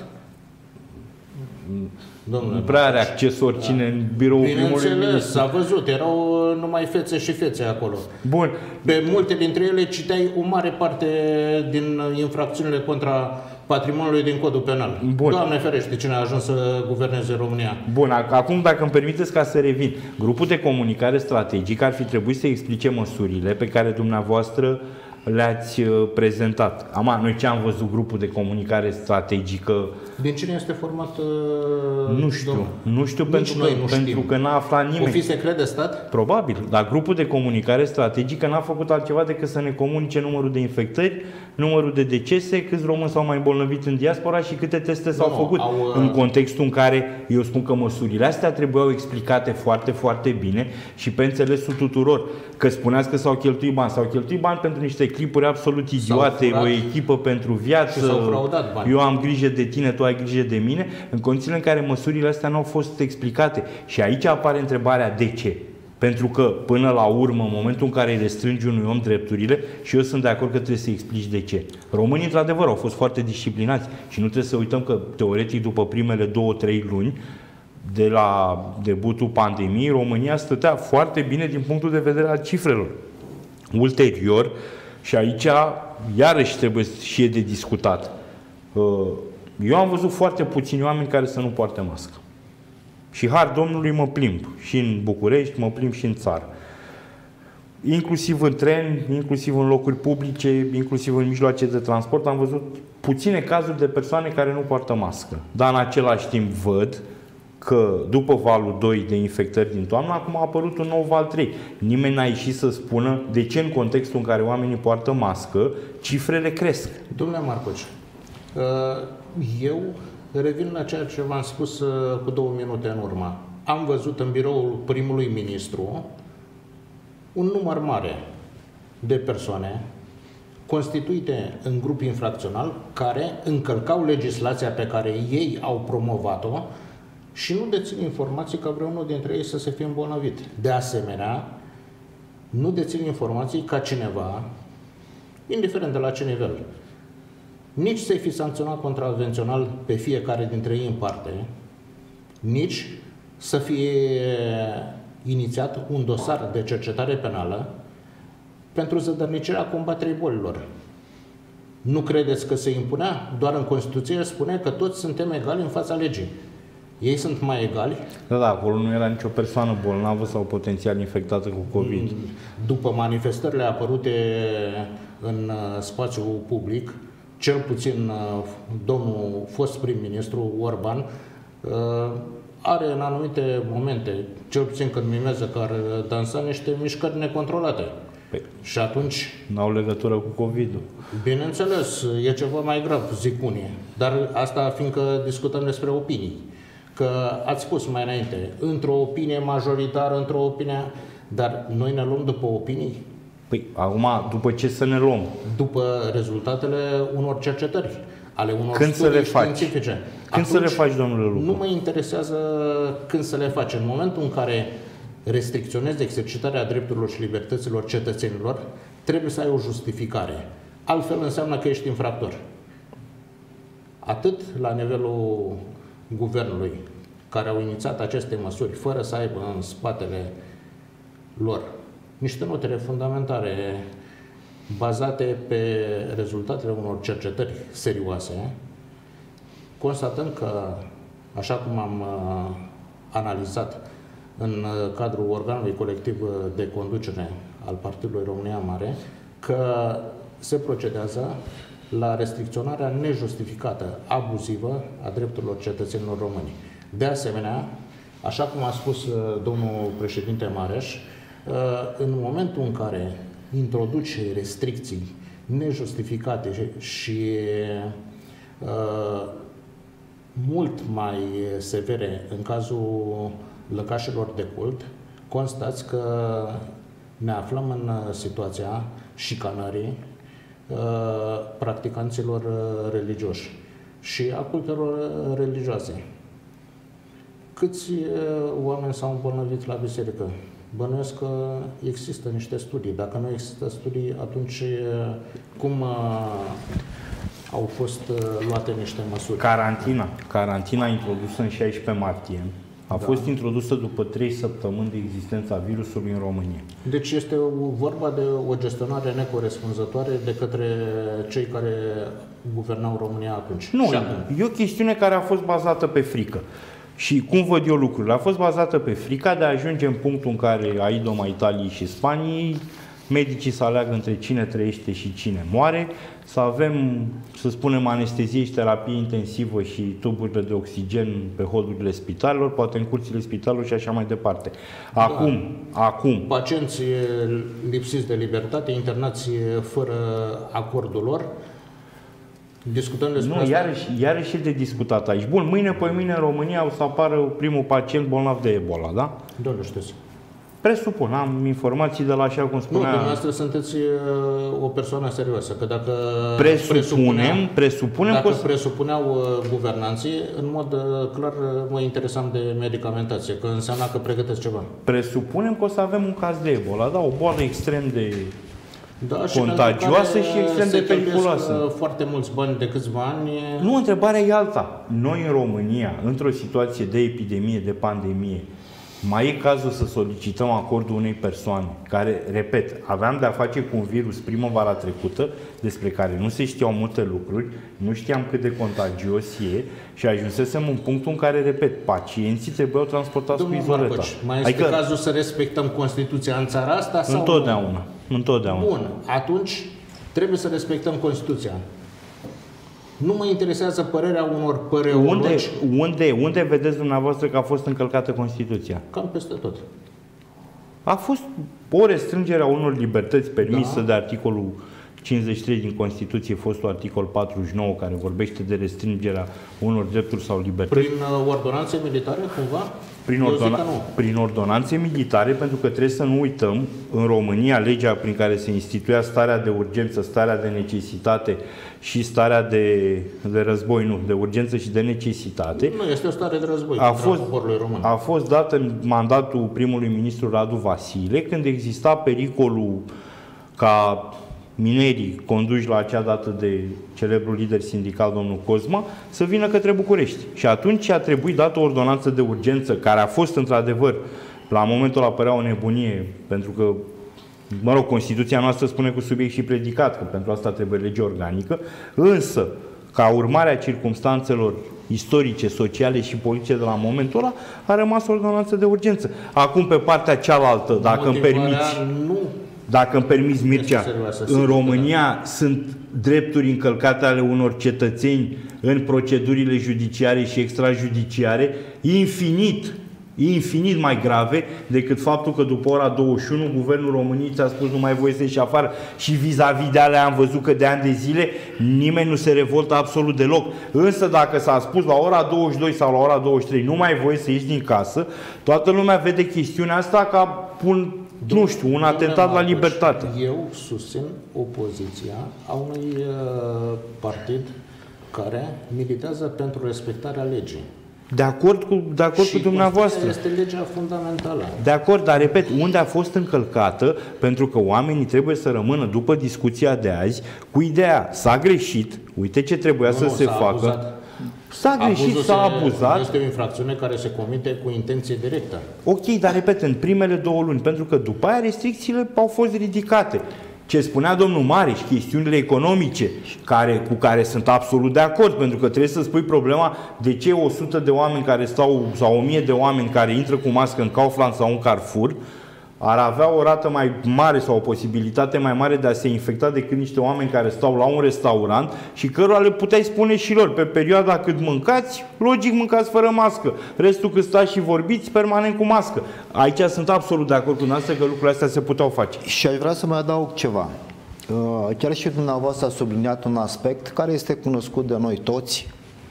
Domnule, nu prea are acces oricine în biroul primului ministru. S-a văzut, erau numai fețe și fețe acolo. Bun. Pe multe dintre ele citeai o mare parte din infracțiunile contra patrimoniului din Codul Penal. Bun. Doamne ferește, cine a ajuns să guverneze România. Bun, acum dacă îmi permiteți ca să revin. Grupul de comunicare strategic ar fi trebuit să explice măsurile pe care dumneavoastră le-ați prezentat. Noi ce am văzut grupul de comunicare strategică? Din cine este format? Nu știu. Nu știu pentru că n-a aflat nimeni. O fi secret de stat? Probabil. Dar grupul de comunicare strategică n-a făcut altceva decât să ne comunice numărul de infectări, numărul de decese, câți români s-au mai îmbolnăvit în diaspora și câte teste s-au făcut. În contextul în care eu spun că măsurile astea trebuiau explicate foarte, foarte bine și pe înțelesul tuturor. Că spuneați că s-au cheltuit bani. S-au cheltuit bani pentru niște clipuri absolut idiote, o echipă pentru viață, eu am grijă de tine, tu ai grijă de mine, în condițiile în care măsurile astea nu au fost explicate. Și aici apare întrebarea de ce. Pentru că, până la urmă, în momentul în care îi restrângi unui om drepturile, și eu sunt de acord că trebuie să explici de ce. Românii, într-adevăr, au fost foarte disciplinați și nu trebuie să uităm că, teoretic, după primele 2-3 luni, de la debutul pandemiei, România stătea foarte bine din punctul de vedere al cifrelor. Ulterior, și aici iarăși trebuie și e de discutat. Eu am văzut foarte puțini oameni care să nu poarte mască. Și har Domnului mă plimb și în București, mă plimb și în țară. Inclusiv în tren, inclusiv în locuri publice, inclusiv în mijloace de transport, am văzut puține cazuri de persoane care nu poartă mască. Dar în același timp văd că după valul 2 de infectări din toamnă, acum a apărut un nou val 3. Nimeni n-a ieșit să spună de ce în contextul în care oamenii poartă mască, cifrele cresc. Domnule Marcoci, eu revin la ceea ce v-am spus cu 2 minute în urmă. Am văzut în biroul primului ministru un număr mare de persoane constituite în grup infracțional care încălcau legislația pe care ei au promovat-o și nu dețin informații ca vreunul dintre ei să se fie îmbolnăvit. De asemenea, nu dețin informații ca cineva, indiferent de la ce nivel, nici să-i fi sancționat contravențional pe fiecare dintre ei în parte, nici să fie inițiat un dosar de cercetare penală pentru zădărnicerea combaterii bolilor. Nu credeți că se impunea? Doar în Constituție spune că toți suntem egali în fața legii. Ei sunt mai egali? Da, acolo nu era nicio persoană bolnavă sau potențial infectată cu COVID. După manifestările apărute în spațiul public, cel puțin domnul fost prim-ministru Orban are în anumite momente, cel puțin când mimează că ar dansa, niște mișcări necontrolate. Și atunci... N-au legătură cu COVID-ul. Bineînțeles, e ceva mai grav, zic unii. Dar asta fiindcă discutăm despre opinii. Că ați spus mai înainte, într-o opinie majoritară, într-o opinie... Dar noi ne luăm după opinii? Păi, acum, după ce să ne luăm? După rezultatele unor cercetări, ale unor când studii să le științifice. Când atunci, să le faci, domnule Lupu? Nu mă interesează când să le faci. În momentul în care restricționezi exercitarea drepturilor și libertăților cetățenilor, trebuie să ai o justificare. Altfel înseamnă că ești infractor. Atât la nivelul guvernului, care au inițiat aceste măsuri, fără să aibă în spatele lor niște notele fundamentare bazate pe rezultatele unor cercetări serioase, constatăm că, așa cum am analizat în cadrul organului colectiv de conducere al Partidului România Mare, că se procedează la restricționarea nejustificată, abuzivă a drepturilor cetățenilor români. De asemenea, așa cum a spus domnul președinte Mareș, în momentul în care introduce restricții nejustificate și mult mai severe în cazul lăcașelor de cult, constați că ne aflăm în situația șicanării practicanților religioși și a cultelor religioase. Câți oameni s-au îmbolnăvit la biserică? Bănuiesc că există niște studii. Dacă nu există studii, atunci cum au fost luate niște măsuri? Carantina introdusă în 16 martie a fost introdusă după 3 săptămâni de existența virusului în România. Deci este vorba de o gestionare necorespunzătoare de către cei care guvernau România atunci. Nu, e o chestiune care a fost bazată pe frică. Și cum văd eu lucrurile? A fost bazată pe frica de a ajunge în punctul în care aidoma Italiei și Spaniei, medicii să aleagă între cine trăiește și cine moare, să avem, să spunem, anestezie și terapie intensivă și tuburile de oxigen pe holurile spitalelor, poate în curțile spitalelor și așa mai departe. Acum... Pacienți lipsiți de libertate, internați fără acordul lor. Discutăm despre asta? Iarăși e de discutat aici. Bun, mâine în România o să apară primul pacient bolnav de Ebola, da? De unde știți? Presupun, am informații de la, așa cum spunea... Nu, dumneavoastră sunteți o persoană serioasă, că dacă presupuneau guvernanții, în mod clar mă interesam de medicamentație, că înseamnă că pregătesc ceva. Presupunem că o să avem un caz de Ebola, da? O boală extrem de contagioasă și extrem de periculoasă. Foarte mulți bani de câțiva ani. Nu, întrebarea e alta. Noi în România, într-o situație de epidemie, de pandemie, mai e cazul să solicităm acordul unei persoane care, repet, aveam de-a face cu un virus primăvara trecută, despre care nu se știau multe lucruri, nu știam cât de contagios e și ajunsesem în punctul în care, repet, pacienții trebuiau transportați cu izoleta. Mai este cazul să respectăm Constituția în țara asta? Sau Întotdeauna. Bun, atunci trebuie să respectăm Constituția. Nu mă interesează părerea unor păreologi. Unde vedeți dumneavoastră că a fost încălcată Constituția? Cam peste tot. A fost o restrângere a unor libertăți permisă de articolul 53 din Constituție, fostul articol 49, care vorbește de restrângerea unor drepturi sau libertăți. Prin ordonanțe militare, cumva? Prin ordonanțe militare, pentru că trebuie să nu uităm, în România, legea prin care se instituia starea de urgență, starea de necesitate și starea de război, nu, de urgență și de necesitate. Nu, este o stare de război poporului român. A fost dată în mandatul primului ministru Radu Vasile, când exista pericolul ca minerii conduși la acea dată de celebrul lider sindical, domnul Cosma, să vină către București. Și atunci a trebuit dată o ordonanță de urgență, care a fost într-adevăr, la momentul apărea o nebunie, pentru că, mă rog, Constituția noastră spune cu subiect și predicat, că pentru asta trebuie lege organică, însă, ca urmare a circumstanțelor istorice, sociale și politice de la momentul ăla, a rămas o ordonanță de urgență. Acum, pe partea cealaltă, dacă îmi permiți, Mircea, în România sunt drepturi încălcate ale unor cetățeni în procedurile judiciare și extrajudiciare infinit mai grave decât faptul că după ora 21 Guvernul României ți-a spus nu mai voi să ieși afară și vis-a-vis de alea am văzut că de ani de zile nimeni nu se revoltă absolut deloc. Însă dacă s-a spus la ora 22 sau la ora 23 nu mai voi să ieși din casă, toată lumea vede chestiunea asta ca un atentat la libertate. Eu susțin opoziția a unui partid care militează pentru respectarea legii. De acord cu dumneavoastră. Este legea fundamentală. De acord, dar repet, unde a fost încălcată, pentru că oamenii trebuie să rămână după discuția de azi cu ideea s-a greșit, uite ce trebuia să se facă. S-a greșit, s-a abuzat. Este o infracțiune care se comite cu intenție directă. Ok, dar repet, în primele 2 luni, pentru că după aia restricțiile au fost ridicate. Ce spunea domnul Mareș, chestiunile economice, cu care sunt absolut de acord, pentru că trebuie să spui problema de ce 100 de oameni care stau, sau 1000 de oameni care intră cu mască în Kaufland sau în Carrefour, ar avea o rată mai mare sau o posibilitate mai mare de a se infecta decât niște oameni care stau la un restaurant și cărora le puteai spune și lor, pe perioada cât mâncați, logic mâncați fără mască. Restul cât stați și vorbiți, permanent cu mască. Aici sunt absolut de acord cu noastră că lucrurile astea se puteau face. Și aș vrea să mai adaug ceva. Chiar și dumneavoastră a subliniat un aspect care este cunoscut de noi toți,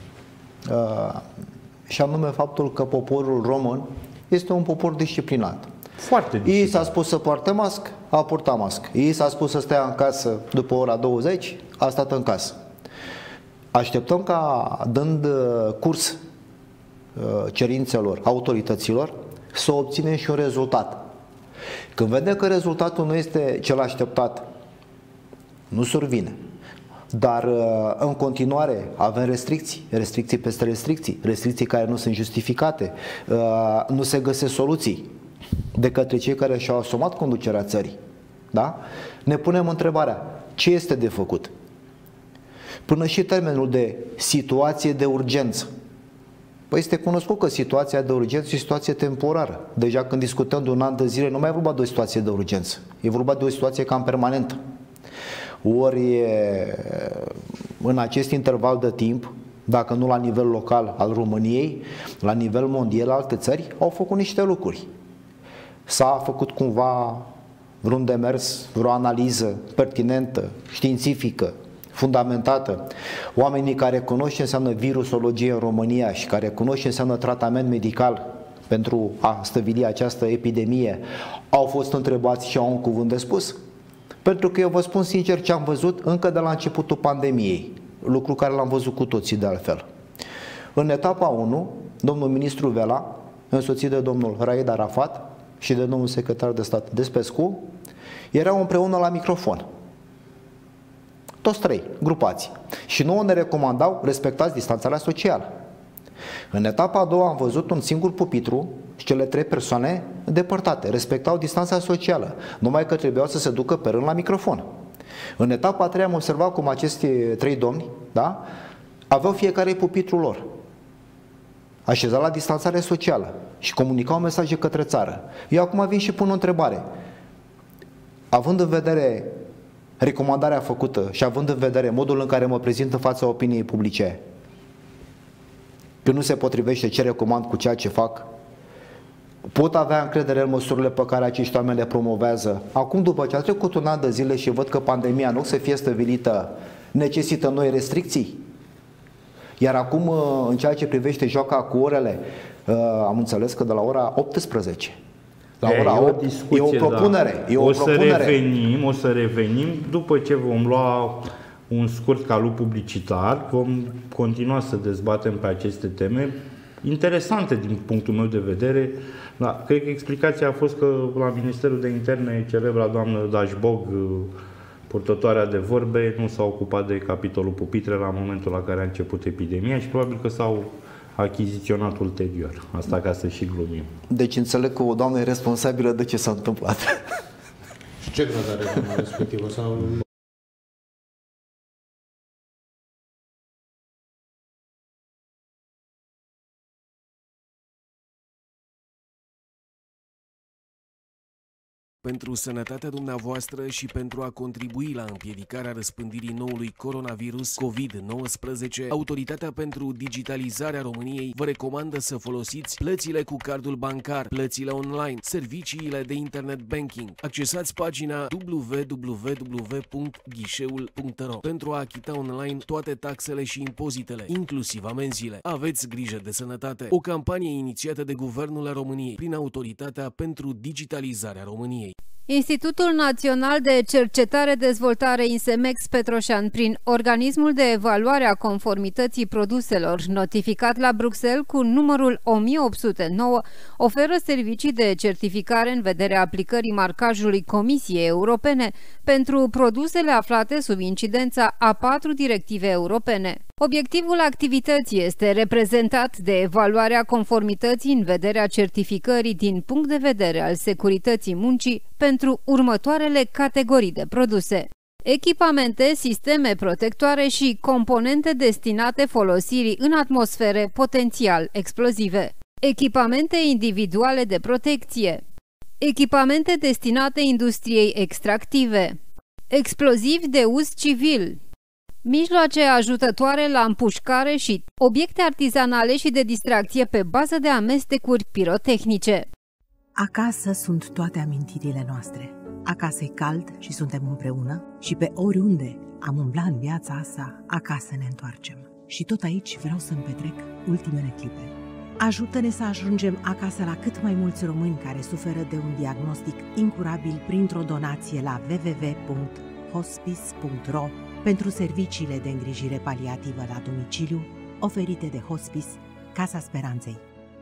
și anume faptul că poporul român este un popor disciplinat. Foarte disciplinat. Ei s-a spus să poarte mască, a purtat mască. Ei s-a spus să stea în casă după ora 20, a stat în casă. Așteptăm ca, dând curs cerințelor autorităților, să obținem și un rezultat. Când vedem că rezultatul nu este cel așteptat, nu survine. Dar în continuare avem restricții peste restricții care nu sunt justificate, nu se găsesc soluții de către cei care și-au asumat conducerea țării. Da? Ne punem întrebarea, ce este de făcut? Până și termenul de situație de urgență. Păi este cunoscut că situația de urgență e o situație temporară. Deja când discutăm de un an de zile, nu mai e vorba de o situație de urgență. E vorba de o situație cam permanentă. Ori în acest interval de timp, dacă nu la nivel local al României, la nivel mondial, alte țări au făcut niște lucruri. S-a făcut cumva vreun demers, vreo analiză pertinentă, științifică, fundamentată. Oamenii care cunosc ce înseamnă virusologie în România și care cunosc ce înseamnă tratament medical pentru a stăvili această epidemie au fost întrebați și au un cuvânt de spus. Pentru că eu vă spun sincer ce am văzut încă de la începutul pandemiei, lucru care l-am văzut cu toții de altfel. În etapa 1, domnul ministru Vela, însoțit de domnul Raed Arafat și de domnul secretar de stat Despescu, erau împreună la microfon. Toți trei, grupați. Și nouă ne recomandau respectați distanțarea socială. În etapa a doua am văzut un singur pupitru și cele trei persoane depărtate, respectau distanța socială, numai că trebuiau să se ducă pe rând la microfon. În etapa a treia am observat cum acești trei domni, da, aveau fiecare pupitrul lor, așezat la distanțare socială și comunicau mesaje către țară. Eu acum vin și pun o întrebare. Având în vedere recomandarea făcută și având în vedere modul în care mă prezint în fața opiniei publice, că nu se potrivește ce recomand cu ceea ce fac, pot avea încredere în măsurile pe care acești oameni le promovează. Acum, după ce a trecut un an de zile și văd că pandemia nu o să fie stăvilită, necesită noi restricții? Iar acum, în ceea ce privește joaca cu orele, am înțeles că de la ora 18 la ora 8 e o propunere. Da. O să revenim după ce vom lua un scurt calup publicitar, vom continua să dezbatem pe aceste teme interesante din punctul meu de vedere. Da, cred că explicația a fost că la Ministerul de Interne celebra doamnă Dashbog, purtătoarea de vorbe, nu s-a ocupat de capitolul pupitre la momentul la care a început epidemia și probabil că s-au achiziționat ulterior. Asta ca să și glumim. Deci înțeleg că o doamnă e responsabilă de ce s-a întâmplat. Și ce grad are doamna respectivă? Sau... Pentru sănătatea dumneavoastră și pentru a contribui la împiedicarea răspândirii noului coronavirus COVID-19, Autoritatea pentru Digitalizarea României vă recomandă să folosiți plățile cu cardul bancar, plățile online, serviciile de internet banking. Accesați pagina www.ghișeul.ro pentru a achita online toate taxele și impozitele, inclusiv amenziile. Aveți grijă de sănătate. O campanie inițiată de Guvernul României prin Autoritatea pentru Digitalizarea României. Institutul Național de Cercetare-Dezvoltare INSEMEX Petroșan, prin Organismul de Evaluare a Conformității Produselor, notificat la Bruxelles cu numărul 1809, oferă servicii de certificare în vederea aplicării marcajului Comisiei Europene pentru produsele aflate sub incidența a 4 directive europene. Obiectivul activității este reprezentat de evaluarea conformității în vederea certificării din punct de vedere al securității muncii pentru următoarele categorii de produse: echipamente, sisteme protectoare și componente destinate folosirii în atmosfere potențial explozive, echipamente individuale de protecție, echipamente destinate industriei extractive, explozivi de uz civil, mijloace ajutătoare la împușcare și obiecte artizanale și de distracție pe bază de amestecuri pirotehnice. Acasă sunt toate amintirile noastre. Acasă e cald și suntem împreună și pe oriunde am umblat în viața asta, acasă ne întoarcem. Și tot aici vreau să-mi petrec ultimele clipe. Ajută-ne să ajungem acasă la cât mai mulți români care suferă de un diagnostic incurabil printr-o donație la www.hospice.ro pentru serviciile de îngrijire paliativă la domiciliu oferite de Hospice Casa Speranței.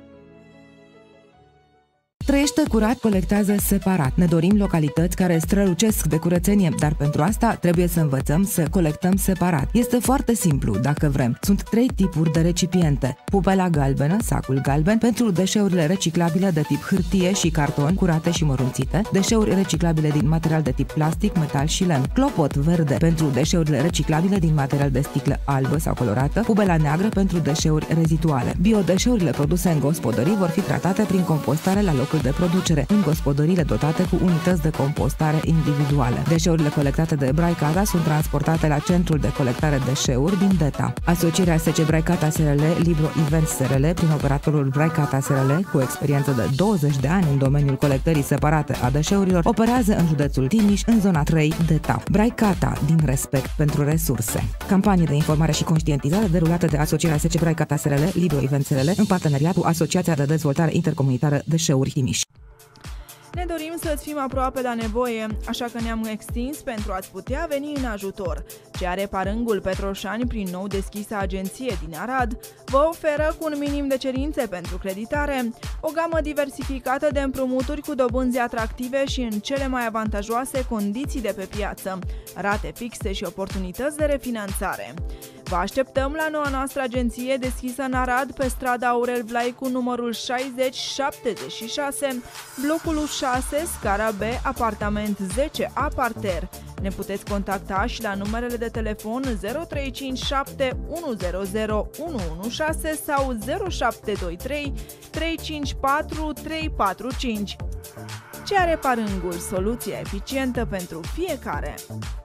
Trăiește curat, colectează separat. Ne dorim localități care strălucesc de curățenie, dar pentru asta trebuie să învățăm să colectăm separat. Este foarte simplu, dacă vrem. Sunt 3 tipuri de recipiente. Pupela galbenă, sacul galben, pentru deșeurile reciclabile de tip hârtie și carton, curate și mărunțite, deșeuri reciclabile din material de tip plastic, metal și lemn. Clopot verde pentru deșeurile reciclabile din material de sticlă albă sau colorată, pubela neagră pentru deșeuri reziduale. Biodeșeurile produse în gospodării vor fi tratate prin compostare la locul de producere, în gospodăriile dotate cu unități de compostare individuale. Deșeurile colectate de Braicata sunt transportate la centrul de colectare deșeuri din DETA. Asocierea SC Braicata SRL Libro Events SRL, prin operatorul Braicata SRL, cu experiență de 20 de ani în domeniul colectării separate a deșeurilor, operează în județul Timiș, în zona 3 DETA. Braicata, din respect pentru resurse. Campanie de informare și conștientizare derulată de Asocierea SC Braicata SRL Libro Events SRL în parteneriat cu Asociația de Dezvoltare Intercomunitară Deșeuri Timiș. Ne dorim să-ți fim aproape la nevoie, așa că ne-am extins pentru a-ți putea veni în ajutor. Ce are Parângul Petroșani, prin nou deschisă agenție din Arad, vă oferă cu un minim de cerințe pentru creditare, o gamă diversificată de împrumuturi cu dobânzi atractive și în cele mai avantajoase condiții de pe piață, rate fixe și oportunități de refinanțare. Vă așteptăm la noua noastră agenție deschisă în Arad, pe strada Aurel Vlaicu, numărul 6076, blocul 6, scara B, apartament 10A parter. Ne puteți contacta și la numerele de telefon 0357 100 116 sau 0723 354 345. Ce are Parângul? Soluția eficientă pentru fiecare!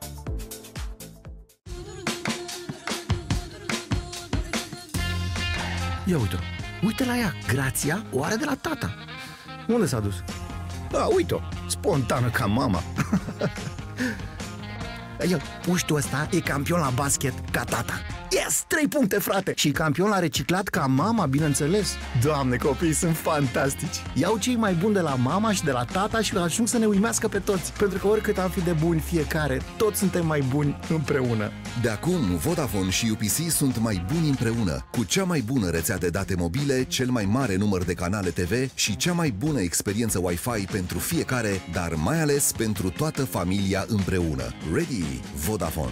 Ia uite-o, uite la ea, Grația o are de la tata. Unde s-a dus? Uite-o, spontană ca mama. Ia, puștul ăsta e campion la basket ca tata. Yes, 3 puncte, frate! Și campion la reciclat ca mama, bineînțeles. Doamne, copiii sunt fantastici. Iau cei mai buni de la mama și de la tata și ajung să ne uimească pe toți. Pentru că oricât am fi de buni fiecare, toți suntem mai buni împreună. De acum, Vodafone și UPC sunt mai buni împreună, cu cea mai bună rețea de date mobile, cel mai mare număr de canale TV și cea mai bună experiență Wi-Fi pentru fiecare, dar mai ales pentru toată familia împreună. Ready? Vodafone.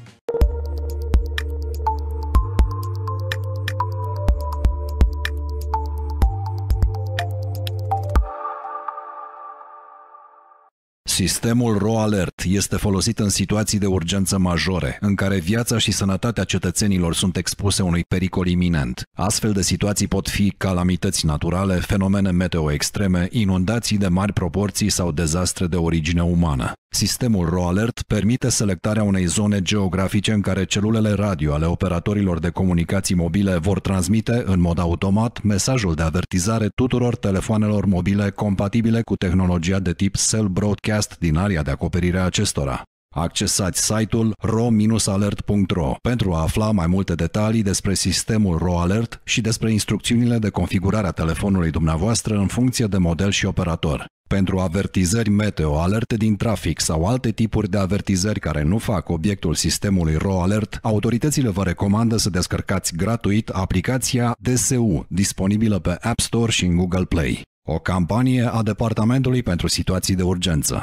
Sistemul RoAlert este folosit în situații de urgență majore, în care viața și sănătatea cetățenilor sunt expuse unui pericol iminent. Astfel de situații pot fi calamități naturale, fenomene meteo extreme, inundații de mari proporții sau dezastre de origine umană. Sistemul RoAlert permite selectarea unei zone geografice în care celulele radio ale operatorilor de comunicații mobile vor transmite în mod automat mesajul de avertizare tuturor telefoanelor mobile compatibile cu tehnologia de tip Cell Broadcast din area de acoperire a acestora. Accesați site-ul ro-alert.ro pentru a afla mai multe detalii despre sistemul RoAlert și despre instrucțiunile de configurare a telefonului dumneavoastră în funcție de model și operator. Pentru avertizări meteo, alerte din trafic sau alte tipuri de avertizări care nu fac obiectul sistemului RoAlert, autoritățile vă recomandă să descărcați gratuit aplicația DSU, disponibilă pe App Store și în Google Play. O campanie a Departamentului pentru Situații de Urgență.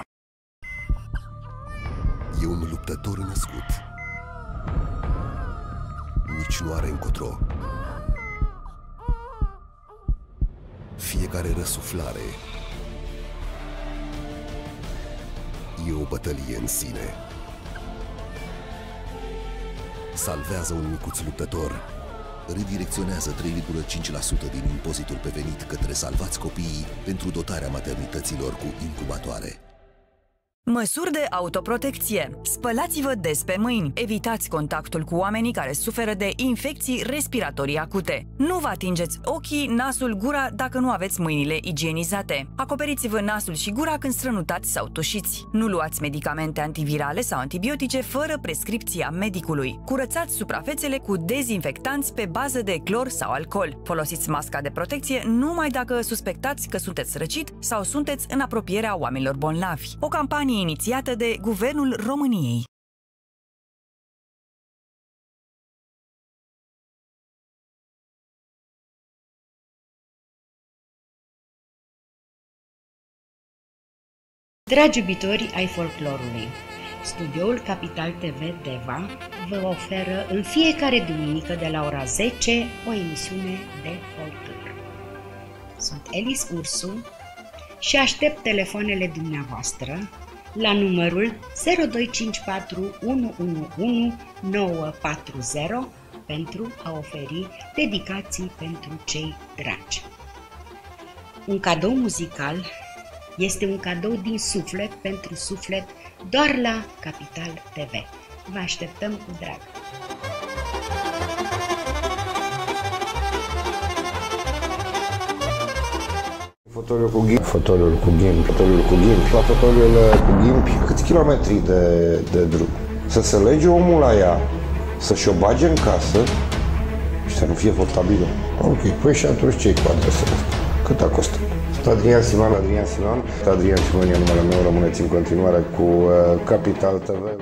E un luptător născut. Nici nu are încotro. Fiecare răsuflare e o bătălie în sine. Salvează un micuț luptător. Redirecționează 3,5% din impozitul pe venit către Salvați Copiii pentru dotarea maternităților cu incubatoare. Măsuri de autoprotecție. Spălați-vă des pe mâini. Evitați contactul cu oamenii care suferă de infecții respiratorii acute. Nu vă atingeți ochii, nasul, gura dacă nu aveți mâinile igienizate. Acoperiți-vă nasul și gura când strănutați sau tușiți. Nu luați medicamente antivirale sau antibiotice fără prescripția medicului. Curățați suprafețele cu dezinfectanți pe bază de clor sau alcool. Folosiți masca de protecție numai dacă suspectați că sunteți răcit sau sunteți în apropierea oamenilor bolnavi. O campanie inițiată de Guvernul României. Dragi iubitori ai folclorului, studioul Capital TV Deva vă oferă în fiecare duminică de la ora 10 o emisiune de folclor. Sunt Elis Ursu și aștept telefoanele dumneavoastră la numărul 0254 111 940 pentru a oferi dedicații pentru cei dragi. Un cadou muzical este un cadou din suflet pentru suflet doar la Capital TV. Vă așteptăm cu drag! Fotoliul cu ghimpi, fotoliul cu ghimpi, fotoliul cu ghimpi, la fotoliul cu ghimpi, câți kilometri de drum? Să se lege omul la ea, să-și o bage în casă și să nu fie portabilă. Ok, păi și atunci ce-i cu adresa asta? Cât a costat? Adrian Siman. Adrian Siman e numele meu, rămâneți în continuare cu Capital TV.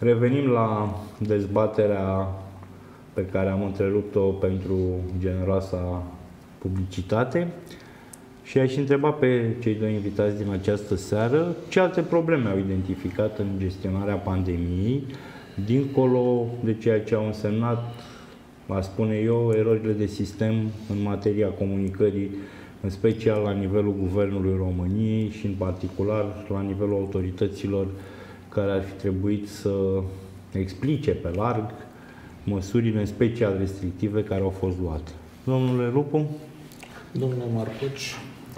Revenim la dezbaterea pe care am întrerupt-o pentru generoasa publicitate și aș întreba pe cei doi invitați din această seară ce alte probleme au identificat în gestionarea pandemiei, dincolo de ceea ce au însemnat, a spune eu, erorile de sistem în materia comunicării, în special la nivelul Guvernului României și în particular la nivelul autorităților care ar fi trebuit să explice pe larg măsurile, în special restrictive, care au fost luate. Domnule Lupu? Domnule Marcuci,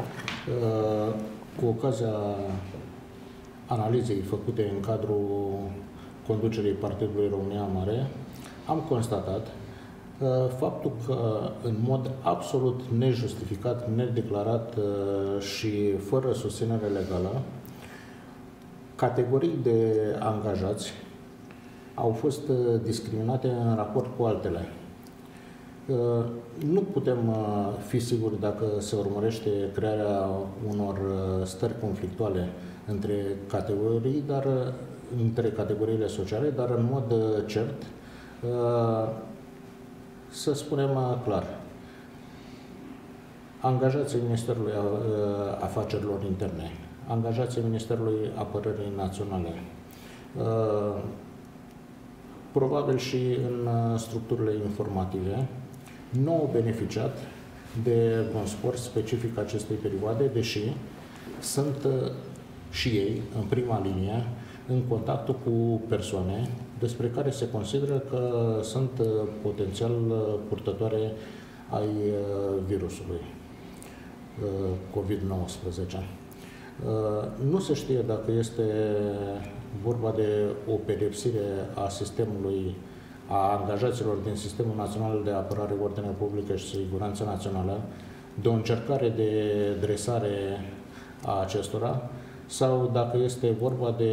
cu ocazia analizei făcute în cadrul conducerii Partidului România Mare, am constatat faptul că în mod absolut nejustificat, nedeclarat și fără susținere legală, categorii de angajați au fost discriminate în raport cu altele. Nu putem fi siguri dacă se urmărește crearea unor stări conflictuale între categorii, între categoriile sociale, dar în mod cert, să spunem clar, angajații Ministerului Afacerilor Interne, angajații Ministerului Apărării Naționale, probabil și în structurile informative, nu au beneficiat de un spor specific acestei perioade, deși sunt și ei, în prima linie, în contactul cu persoane despre care se consideră că sunt potențial purtătoare ai virusului COVID-19. Nu se știe dacă este vorba de o pedepsire a sistemului, a angajaților din Sistemul Național de Apărare, Ordine Publică și Siguranță Națională, de o încercare de dresare a acestora, sau dacă este vorba de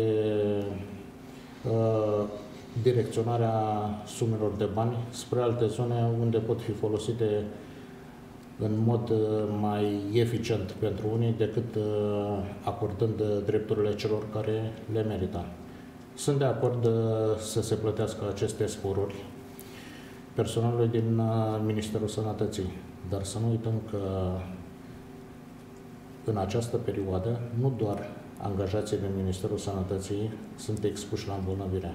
direcționarea sumelor de bani spre alte zone unde pot fi folosite în mod mai eficient pentru unii decât acordând drepturile celor care le merită. Sunt de acord să se plătească aceste sporuri personalului din Ministerul Sănătății, dar să nu uităm că în această perioadă nu doar angajații din Ministerul Sănătății sunt expuși la îmbolnăvire.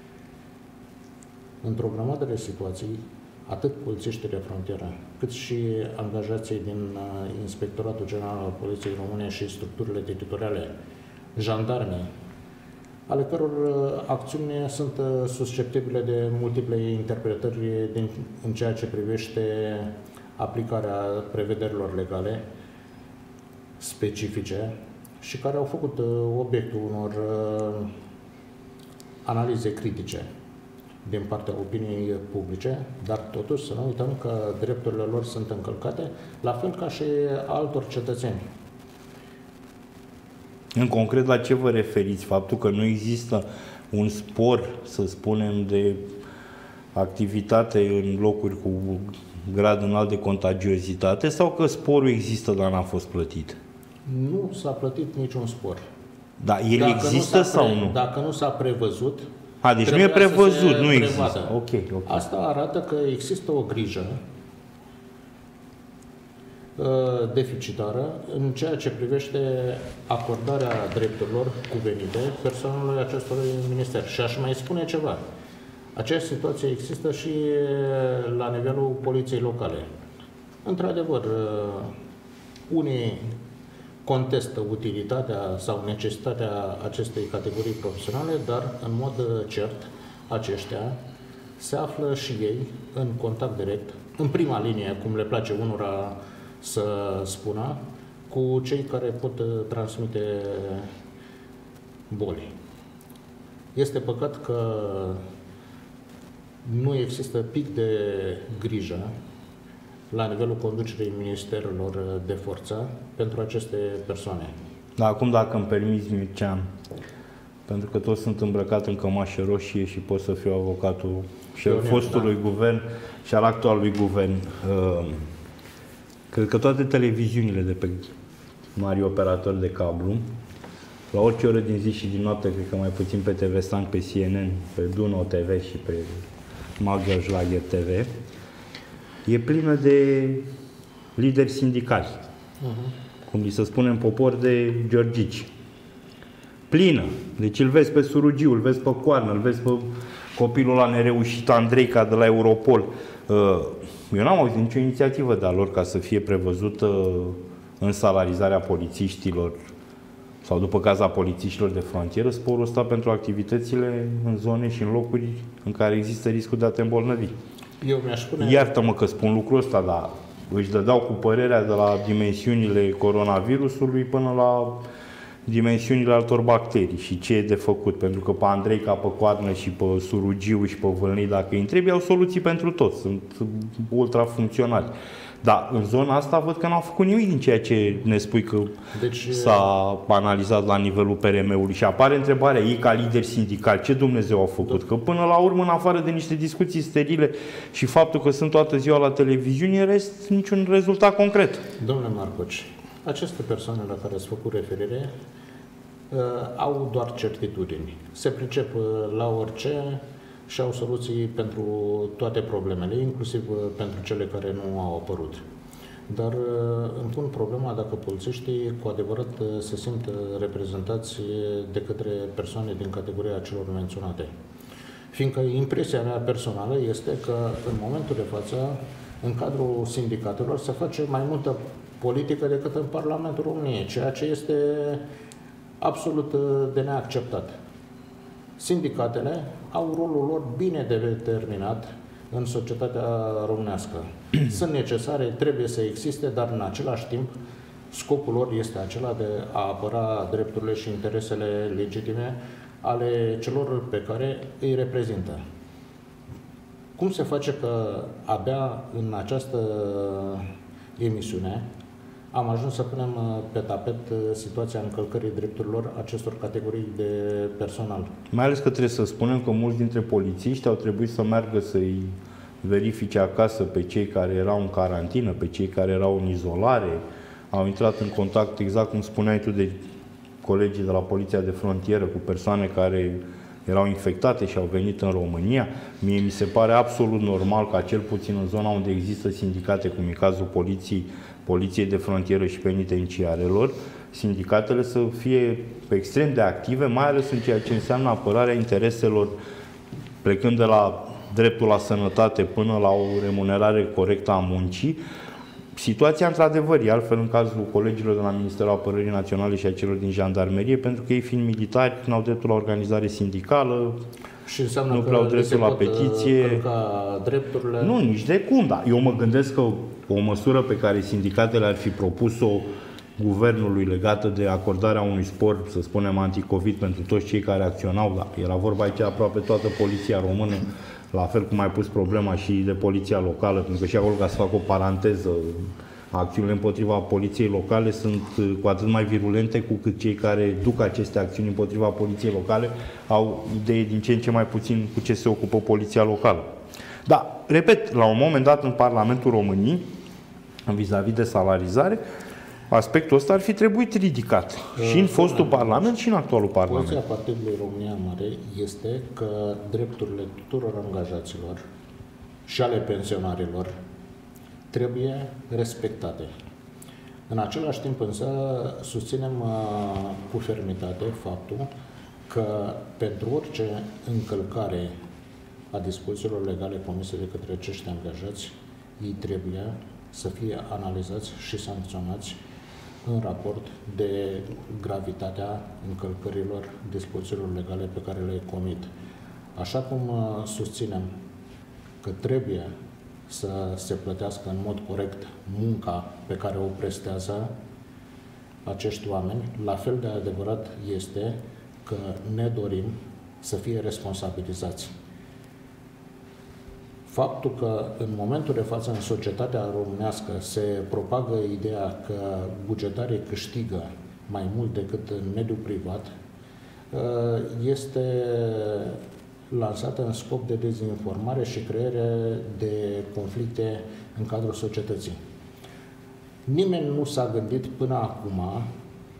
Într-o grămadă de situații, atât polițiștii de frontieră, cât și angajații din Inspectoratul General al Poliției Române și structurile teritoriale, jandarmii, ale căror acțiuni sunt susceptibile de multiple interpretări în ceea ce privește aplicarea prevederilor legale specifice și care au făcut obiectul unor analize critice din partea opiniei publice, dar totuși să nu uităm că drepturile lor sunt încălcate, la fel ca și altor cetățeni. În concret, la ce vă referiți? Faptul că nu există un spor, să spunem, de activitate în locuri cu grad înalt de contagiozitate sau că sporul există, dar n-a fost plătit? Nu s-a plătit niciun spor. Dar el există sau nu? Dacă nu s-a prevăzut, deci nu e prevăzut, nu există. Okay. Asta arată că există o grijă deficitară în ceea ce privește acordarea drepturilor cuvenite personalului acestor ministeri. Și aș mai spune ceva. Aceeași situație există și la nivelul poliției locale. Într-adevăr, unii contestă utilitatea sau necesitatea acestei categorii profesionale, dar în mod cert aceștia se află și ei în contact direct, în prima linie, cum le place unora să spună, cu cei care pot transmite boli. Este păcat că nu există pic de grijă la nivelul conducerii ministerelor de forță pentru aceste persoane. Dar acum, dacă îmi permiți, Mircean, pentru că toți sunt îmbrăcat în cămașă roșie și pot să fiu avocatul și al fostului guvern și al actualului guvern, cred că toate televiziunile de pe mari operatori de cablu la orice oră din zi și din noapte, cred că mai puțin pe TV Stank, pe CNN, pe Duno TV și pe Magyar Schlager TV, e plină de lideri sindicali, cum li se spune în popor, de Georgici. Plină. Deci îl vezi pe Surugiu, îl vezi pe Coarnă, îl vezi pe copilul ăla nereușit Andreica de la Europol. Eu n-am auzit nicio inițiativă de-a lor ca să fie prevăzută în salarizarea polițiștilor sau după caza polițiștilor de frontieră sporul ăsta pentru activitățile în zone și în locuri în care există riscul de a te îmbolnăvi. Eu mi-aș spune... Iartă-mă că spun lucrul ăsta, dar își dădeau cu părerea de la dimensiunile coronavirusului până la dimensiunile altor bacterii și ce e de făcut. Pentru că pe Andreica, pe Coarnă și pe Surugiu și pe Vâlnii, dacă îi întrebi, au soluții pentru toți. Sunt ultrafuncționali. Dar în zona asta văd că n-au făcut nimic din ceea ce ne spui că s-a analizat la nivelul PRM-ului. Și apare întrebarea, ei ca lideri sindicali, ce Dumnezeu au făcut? Că până la urmă, în afară de niște discuții sterile și faptul că sunt toată ziua la televiziune, în rest, niciun rezultat concret. Domnule Marcoci, aceste persoane la care ați făcut referire au doar certitudini. Se pricep la orice și au soluții pentru toate problemele, inclusiv pentru cele care nu au apărut. Dar îmi pun problema dacă polițiștii cu adevărat se simt reprezentați de către persoane din categoria celor menționate. Fiindcă impresia mea personală este că în momentul de față, în cadrul sindicatelor, se face mai multă politică decât în Parlamentul României, ceea ce este absolut de neacceptat. Sindicatele au rolul lor bine determinat în societatea românească. Sunt necesare, trebuie să existe, dar în același timp scopul lor este acela de a apăra drepturile și interesele legitime ale celor pe care îi reprezintă. Cum se face că abia în această emisiune am ajuns să punem pe tapet situația încălcării drepturilor acestor categorii de personal? Mai ales că trebuie să spunem că mulți dintre polițiști au trebuit să meargă să-i verifice acasă pe cei care erau în carantină, pe cei care erau în izolare, au intrat în contact, exact cum spuneai tu, de colegii de la Poliția de Frontieră cu persoane care erau infectate și au venit în România. Mie mi se pare absolut normal ca cel puțin în zona unde există sindicate, cum e cazul Poliției de Frontieră și penitenciarelor, sindicatele să fie extrem de active, mai ales în ceea ce înseamnă apărarea intereselor, plecând de la dreptul la sănătate până la o remunerare corectă a muncii. Situația, într-adevăr, e altfel în cazul colegilor de la Ministerul Apărării Naționale și a celor din Jandarmerie, pentru că ei, fiind militari, nu au dreptul la organizare sindicală, și înseamnă nu prea au dreptul la petiție. Drepturile. Nu, nici de cum, dar eu mă gândesc că o măsură pe care sindicatele ar fi propus-o guvernului legată de acordarea unui spor, să spunem, anticovid pentru toți cei care acționau, dar era vorba aici aproape toată poliția română, la fel cum ai pus problema și de poliția locală, pentru că și acolo, ca să fac o paranteză, acțiunile împotriva poliției locale sunt cu atât mai virulente cu cât cei care duc aceste acțiuni împotriva poliției locale au idee din ce în ce mai puțin cu ce se ocupă poliția locală. Dar, repet, la un moment dat în Parlamentul României, vis-a-vis de salarizare, aspectul ăsta ar fi trebuit ridicat și în fostul Parlament și în actualul Parlament. Poziția Partidului România Mare este că drepturile tuturor angajaților și ale pensionarilor trebuie respectate. În același timp însă susținem cu fermitate faptul că pentru orice încălcare a dispozițiilor legale comise de către acești angajați, ei trebuie să fie analizați și sancționați în raport de gravitatea încălcărilor dispozițiilor legale pe care le comit. Așa cum susținem că trebuie să se plătească în mod corect munca pe care o prestează acești oameni, la fel de adevărat este că ne dorim să fie responsabilizați. Faptul că în momentul de față în societatea românească se propagă ideea că bugetarii câștigă mai mult decât în mediul privat este lansată în scop de dezinformare și creare de conflicte în cadrul societății. Nimeni nu s-a gândit până acum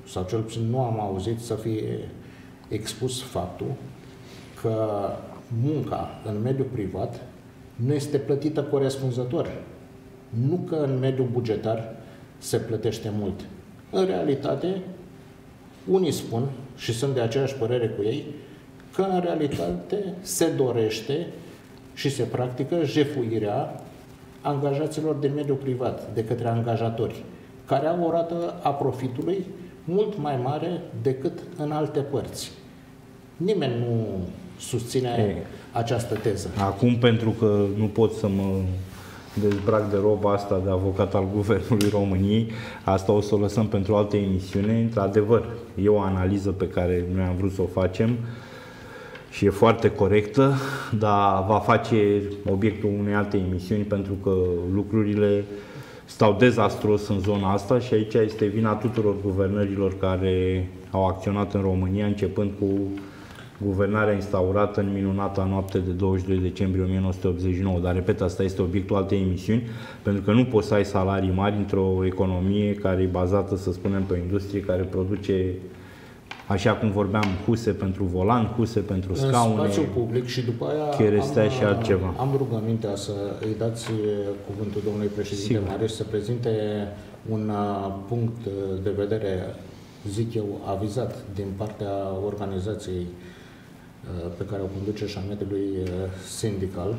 sau cel puțin nu am auzit să fie expus faptul că munca în mediul privat nu este plătită corespunzător. Nu că în mediul bugetar se plătește mult. În realitate, unii spun, și sunt de aceeași părere cu ei, că în realitate se dorește și se practică jefuirea angajaților din mediul privat de către angajatori, care au o rată a profitului mult mai mare decât în alte părți. Nimeni nu susține această teză. Acum, pentru că nu pot să mă dezbrac de roba asta de avocat al Guvernului României, asta o să o lăsăm pentru alte emisiune. Într-adevăr, e o analiză pe care noi am vrut să o facem și e foarte corectă, dar va face obiectul unei alte emisiuni, pentru că lucrurile stau dezastruos în zona asta și aici este vina tuturor guvernărilor care au acționat în România, începând cu guvernarea instaurată în minunata noapte de 22 decembrie 1989. Dar, repet, asta este obiectul altei emisiuni, pentru că nu poți să ai salarii mari într-o economie care e bazată, să spunem, pe o industrie care produce, așa cum vorbeam, huse pentru volan, huse pentru scaune, în spațiu public, și după aia cherestea și altceva. Am rugămintea să îi dați cuvântul domnului președinte Mareș să prezinte un punct de vedere, zic eu, avizat din partea organizației pe care o conduce și a mediului sindical.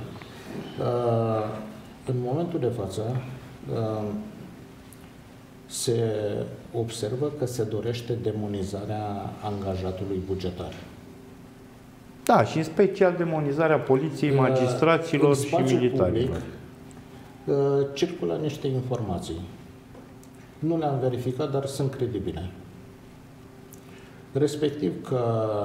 În momentul de față se observă că se dorește demonizarea angajatului bugetar. Da, și în special demonizarea poliției, magistraților și militarilor. Circulă niște informații. Nu le-am verificat, dar sunt credibile. Respectiv că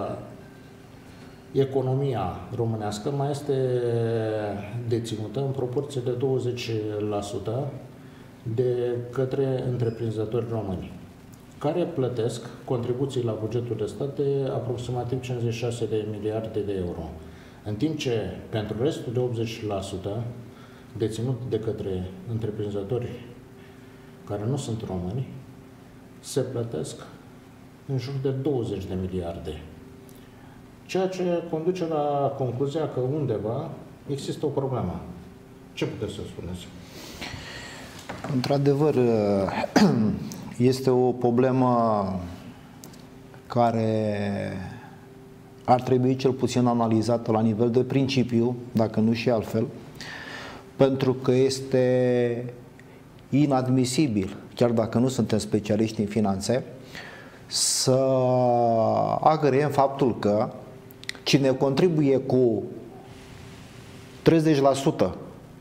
economia românească mai este deținută în proporție de 20% de către întreprinzători români, care plătesc contribuții la bugetul de stat de aproximativ 56 de miliarde de euro. În timp ce pentru restul de 80% deținut de către întreprinzători care nu sunt români, se plătesc în jur de 20 de miliarde. Ceea ce conduce la concluzia că undeva există o problemă. Ce puteți să spuneți? Într-adevăr, este o problemă care ar trebui cel puțin analizată la nivel de principiu, dacă nu și altfel, pentru că este inadmisibil, chiar dacă nu suntem specialiști în finanțe, să agreem faptul că cine contribuie cu 30%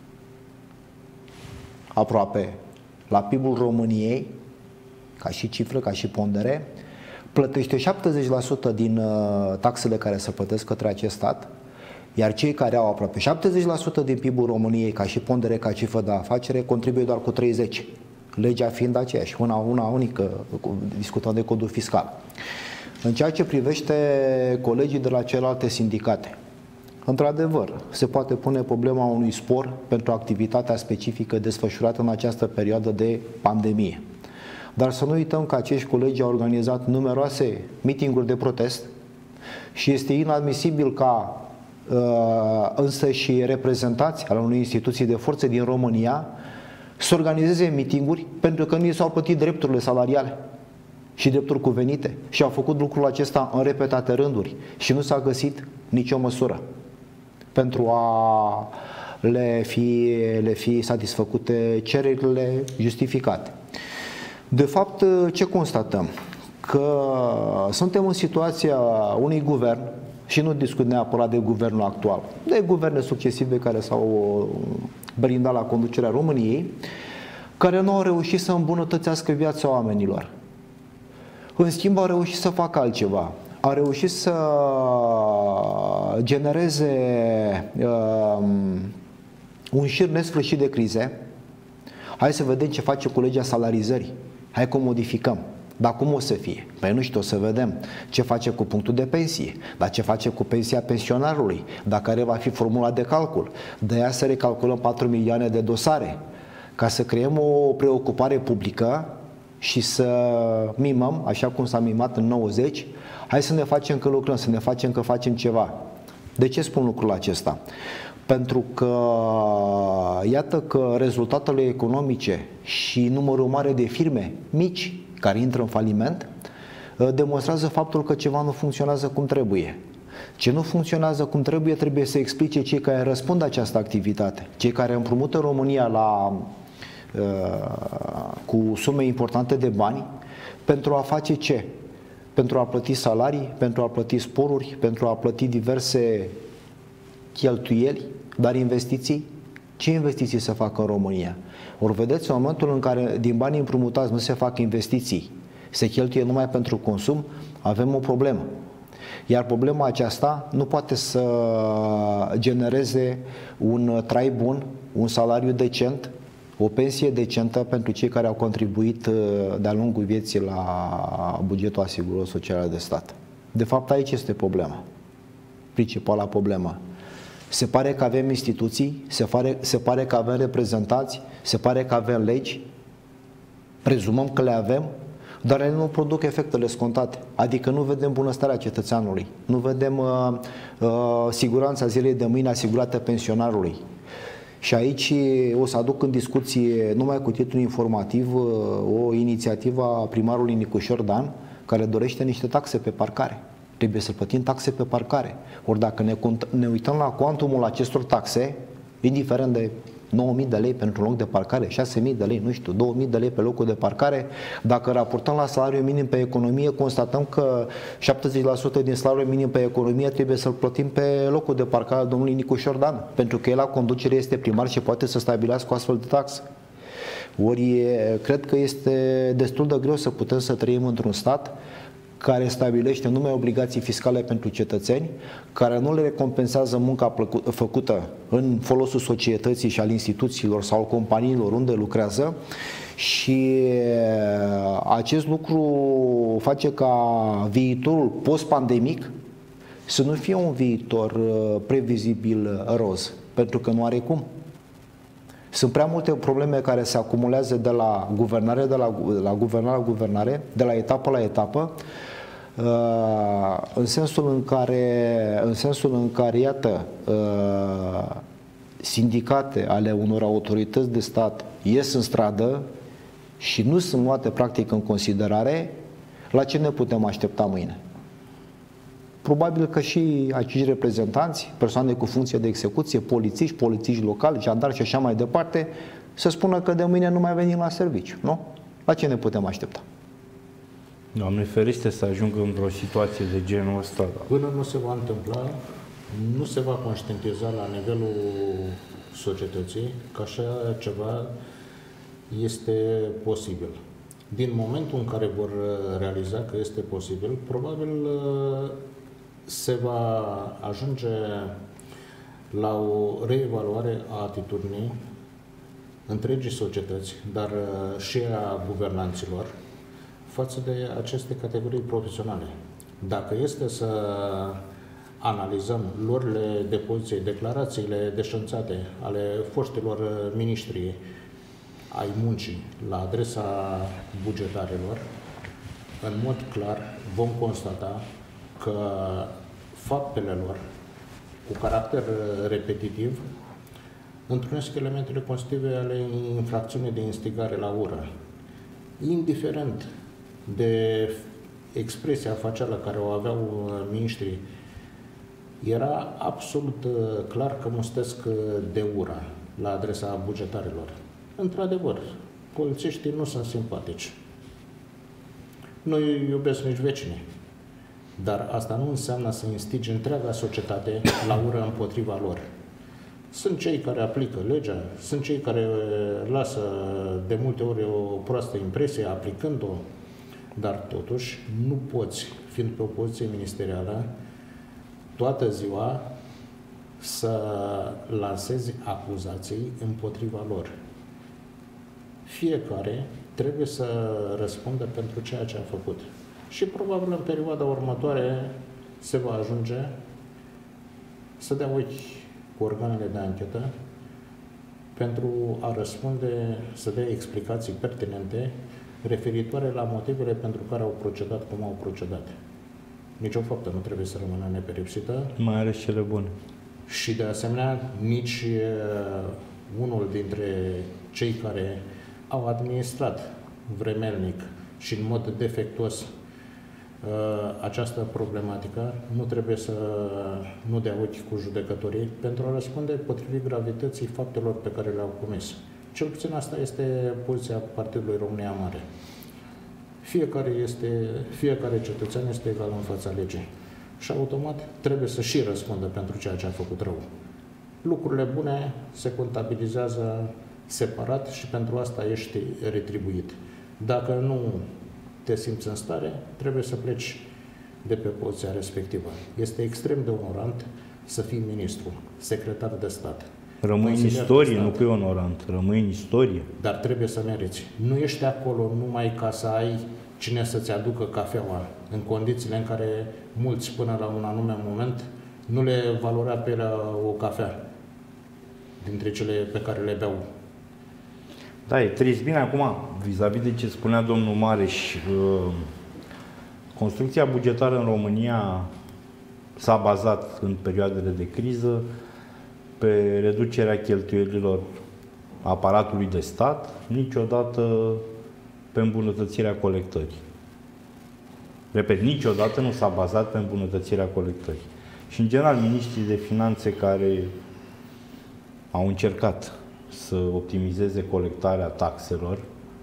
aproape la PIB-ul României, ca și cifră, ca și pondere, plătește 70% din taxele care se plătesc către acest stat, iar cei care au aproape 70% din PIB-ul României, ca și pondere, ca cifră de afacere, contribuie doar cu 30%. Legea fiind aceeași, una unică, discutăm de codul fiscal. În ceea ce privește colegii de la celelalte sindicate, într-adevăr, se poate pune problema unui spor pentru activitatea specifică desfășurată în această perioadă de pandemie. Dar să nu uităm că acești colegi au organizat numeroase mitinguri de protest și este inadmisibil ca însă și reprezentanți al unei instituții de forță din România să organizeze mitinguri pentru că nu i s-au plătit drepturile salariale și drepturi cuvenite și au făcut lucrul acesta în repetate rânduri și nu s-a găsit nicio măsură pentru a le fi satisfăcute cererile justificate. De fapt, ce constatăm? Că suntem în situația unui guvern, și nu discut neapărat de guvernul actual, de guverne succesive care s-au blindat la conducerea României, care nu au reușit să îmbunătățească viața oamenilor. În schimb, au reușit să facă altceva. Au reușit să genereze un șir nesfârșit de crize. Hai să vedem ce face cu legea salarizării. Hai că o modificăm. Dar cum o să fie? Păi nu știu, o să vedem ce face cu punctul de pensie, dar ce face cu pensia pensionarului, dar care va fi formula de calcul. De aia să recalculăm 4 milioane de dosare, ca să creăm o preocupare publică și să mimăm, așa cum s-a mimat în 90, hai să ne facem că lucrăm, să ne facem că facem ceva. De ce spun lucrul acesta? Pentru că iată că rezultatele economice și numărul mare de firme mici care intră în faliment demonstrează faptul că ceva nu funcționează cum trebuie. Ce nu funcționează cum trebuie, trebuie să explice cei care răspund această activitate, cei care împrumută România cu sume importante de bani pentru a face ce? Pentru a plăti salarii, pentru a plăti sporuri, pentru a plăti diverse cheltuieli, dar investiții? Ce investiții se fac în România? Ori vedeți, în momentul în care din banii împrumutați nu se fac investiții, se cheltuie numai pentru consum, avem o problemă. Iar problema aceasta nu poate să genereze un trai bun, un salariu decent, o pensie decentă pentru cei care au contribuit de-a lungul vieții la bugetul asigurării sociale de stat. De fapt, aici este problema, principala problemă. Se pare că avem instituții, se pare că avem reprezentanți, se pare că avem legi, prezumăm că le avem, dar ele nu produc efectele scontate. Adică nu vedem bunăstarea cetățeanului, nu vedem siguranța zilei de mâine asigurată pensionarului. Și aici o să aduc în discuție, numai cu titlul informativ, o inițiativă a primarului Nicușor Dan, care dorește niște taxe pe parcare. Trebuie să plătim taxe pe parcare. Ori dacă ne uităm la cuantumul acestor taxe, indiferent de 9.000 de lei pentru un loc de parcare, 6.000 de lei, nu știu, 2.000 de lei pe locul de parcare, dacă raportăm la salariul minim pe economie, constatăm că 70% din salariul minim pe economie trebuie să-l plătim pe locul de parcare al domnului Nicușor Dan, pentru că el la conducere este primar și poate să stabilească o astfel de taxă. Ori cred că este destul de greu să putem să trăim într-un stat care stabilește numai obligații fiscale pentru cetățeni, care nu le recompensează munca făcută în folosul societății și al instituțiilor sau al companiilor unde lucrează, și acest lucru face ca viitorul post-pandemic să nu fie un viitor previzibil roz, pentru că nu are cum. Sunt prea multe probleme care se acumulează de la guvernare la guvernare, de la etapă la etapă, în sensul în care iată, sindicate ale unor autorități de stat ies în stradă și nu sunt luate practic în considerare. La ce ne putem aștepta mâine? Probabil că și acești reprezentanți, persoane cu funcție de execuție, polițiști locali, jandarmi și așa mai departe, să spună că de mâine nu mai venim la serviciu, nu? La ce ne putem aștepta? Doamne ferește să ajungă într-o situație de genul ăsta. Până nu se va întâmpla, nu se va conștientiza la nivelul societății că așa ceva este posibil. Din momentul în care vor realiza că este posibil, probabil se va ajunge la o reevaluare a atitudinii întregii societăți, dar și a guvernanților, față de aceste categorii profesionale. Dacă este să analizăm luările de poziție, declarațiile deșanțate ale foștilor miniștri ai muncii la adresa bugetarilor, în mod clar vom constata că faptele lor cu caracter repetitiv întrunesc elementele constitutive ale infracțiunii de instigare la ură. Indiferent de expresia facială care o aveau miniștrii, era absolut clar că mustesc de ură la adresa bugetarilor. Într-adevăr, polițiștii nu sunt simpatici. Nu îi iubesc nici vecinii. Dar asta nu înseamnă să instige întreaga societate la ură împotriva lor. Sunt cei care aplică legea, sunt cei care lasă de multe ori o proastă impresie aplicând-o, dar totuși nu poți, fiind pe o poziție ministerială, toată ziua să lansezi acuzații împotriva lor. Fiecare trebuie să răspundă pentru ceea ce a făcut. Și probabil în perioada următoare se va ajunge să dea ochi cu organele de anchetă pentru a răspunde, să dea explicații pertinente referitoare la motivele pentru care au procedat cum au procedat. Nici o faptă nu trebuie să rămână nepedepsită. Mai ales cele bune. Și de asemenea, nici unul dintre cei care au administrat vremelnic și în mod defectuos această problematică nu trebuie să nu dea ochi cu judecătorii pentru a răspunde potrivit gravității faptelor pe care le-au comis. Cel puțin asta este poziția Partidului România Mare. Fiecare cetățean este egal în fața legii și automat trebuie să și răspundă pentru ceea ce a făcut rău. Lucrurile bune se contabilizează separat și pentru asta ești retribuit. Dacă nu te simți în stare, trebuie să pleci de pe poziția respectivă. Este extrem de onorant să fii ministru, secretar de stat. Rămâi în istorie, nu că e onorant, rămâi în istorie. Dar trebuie să meriți. Nu ești acolo numai ca să ai cine să-ți aducă cafeaua, în condițiile în care mulți până la un anume moment nu le valorea pe o cafea dintre cele pe care le beau. Da, e trist. Bine, acum, vis-a-vis de ce spunea domnul Mareș, construcția bugetară în România s-a bazat în perioadele de criză pe reducerea cheltuielilor aparatului de stat, niciodată pe îmbunătățirea colectării. Repet, niciodată nu s-a bazat pe îmbunătățirea colectării. Și, în general, miniștrii de finanțe care au încercat să optimizeze colectarea taxelor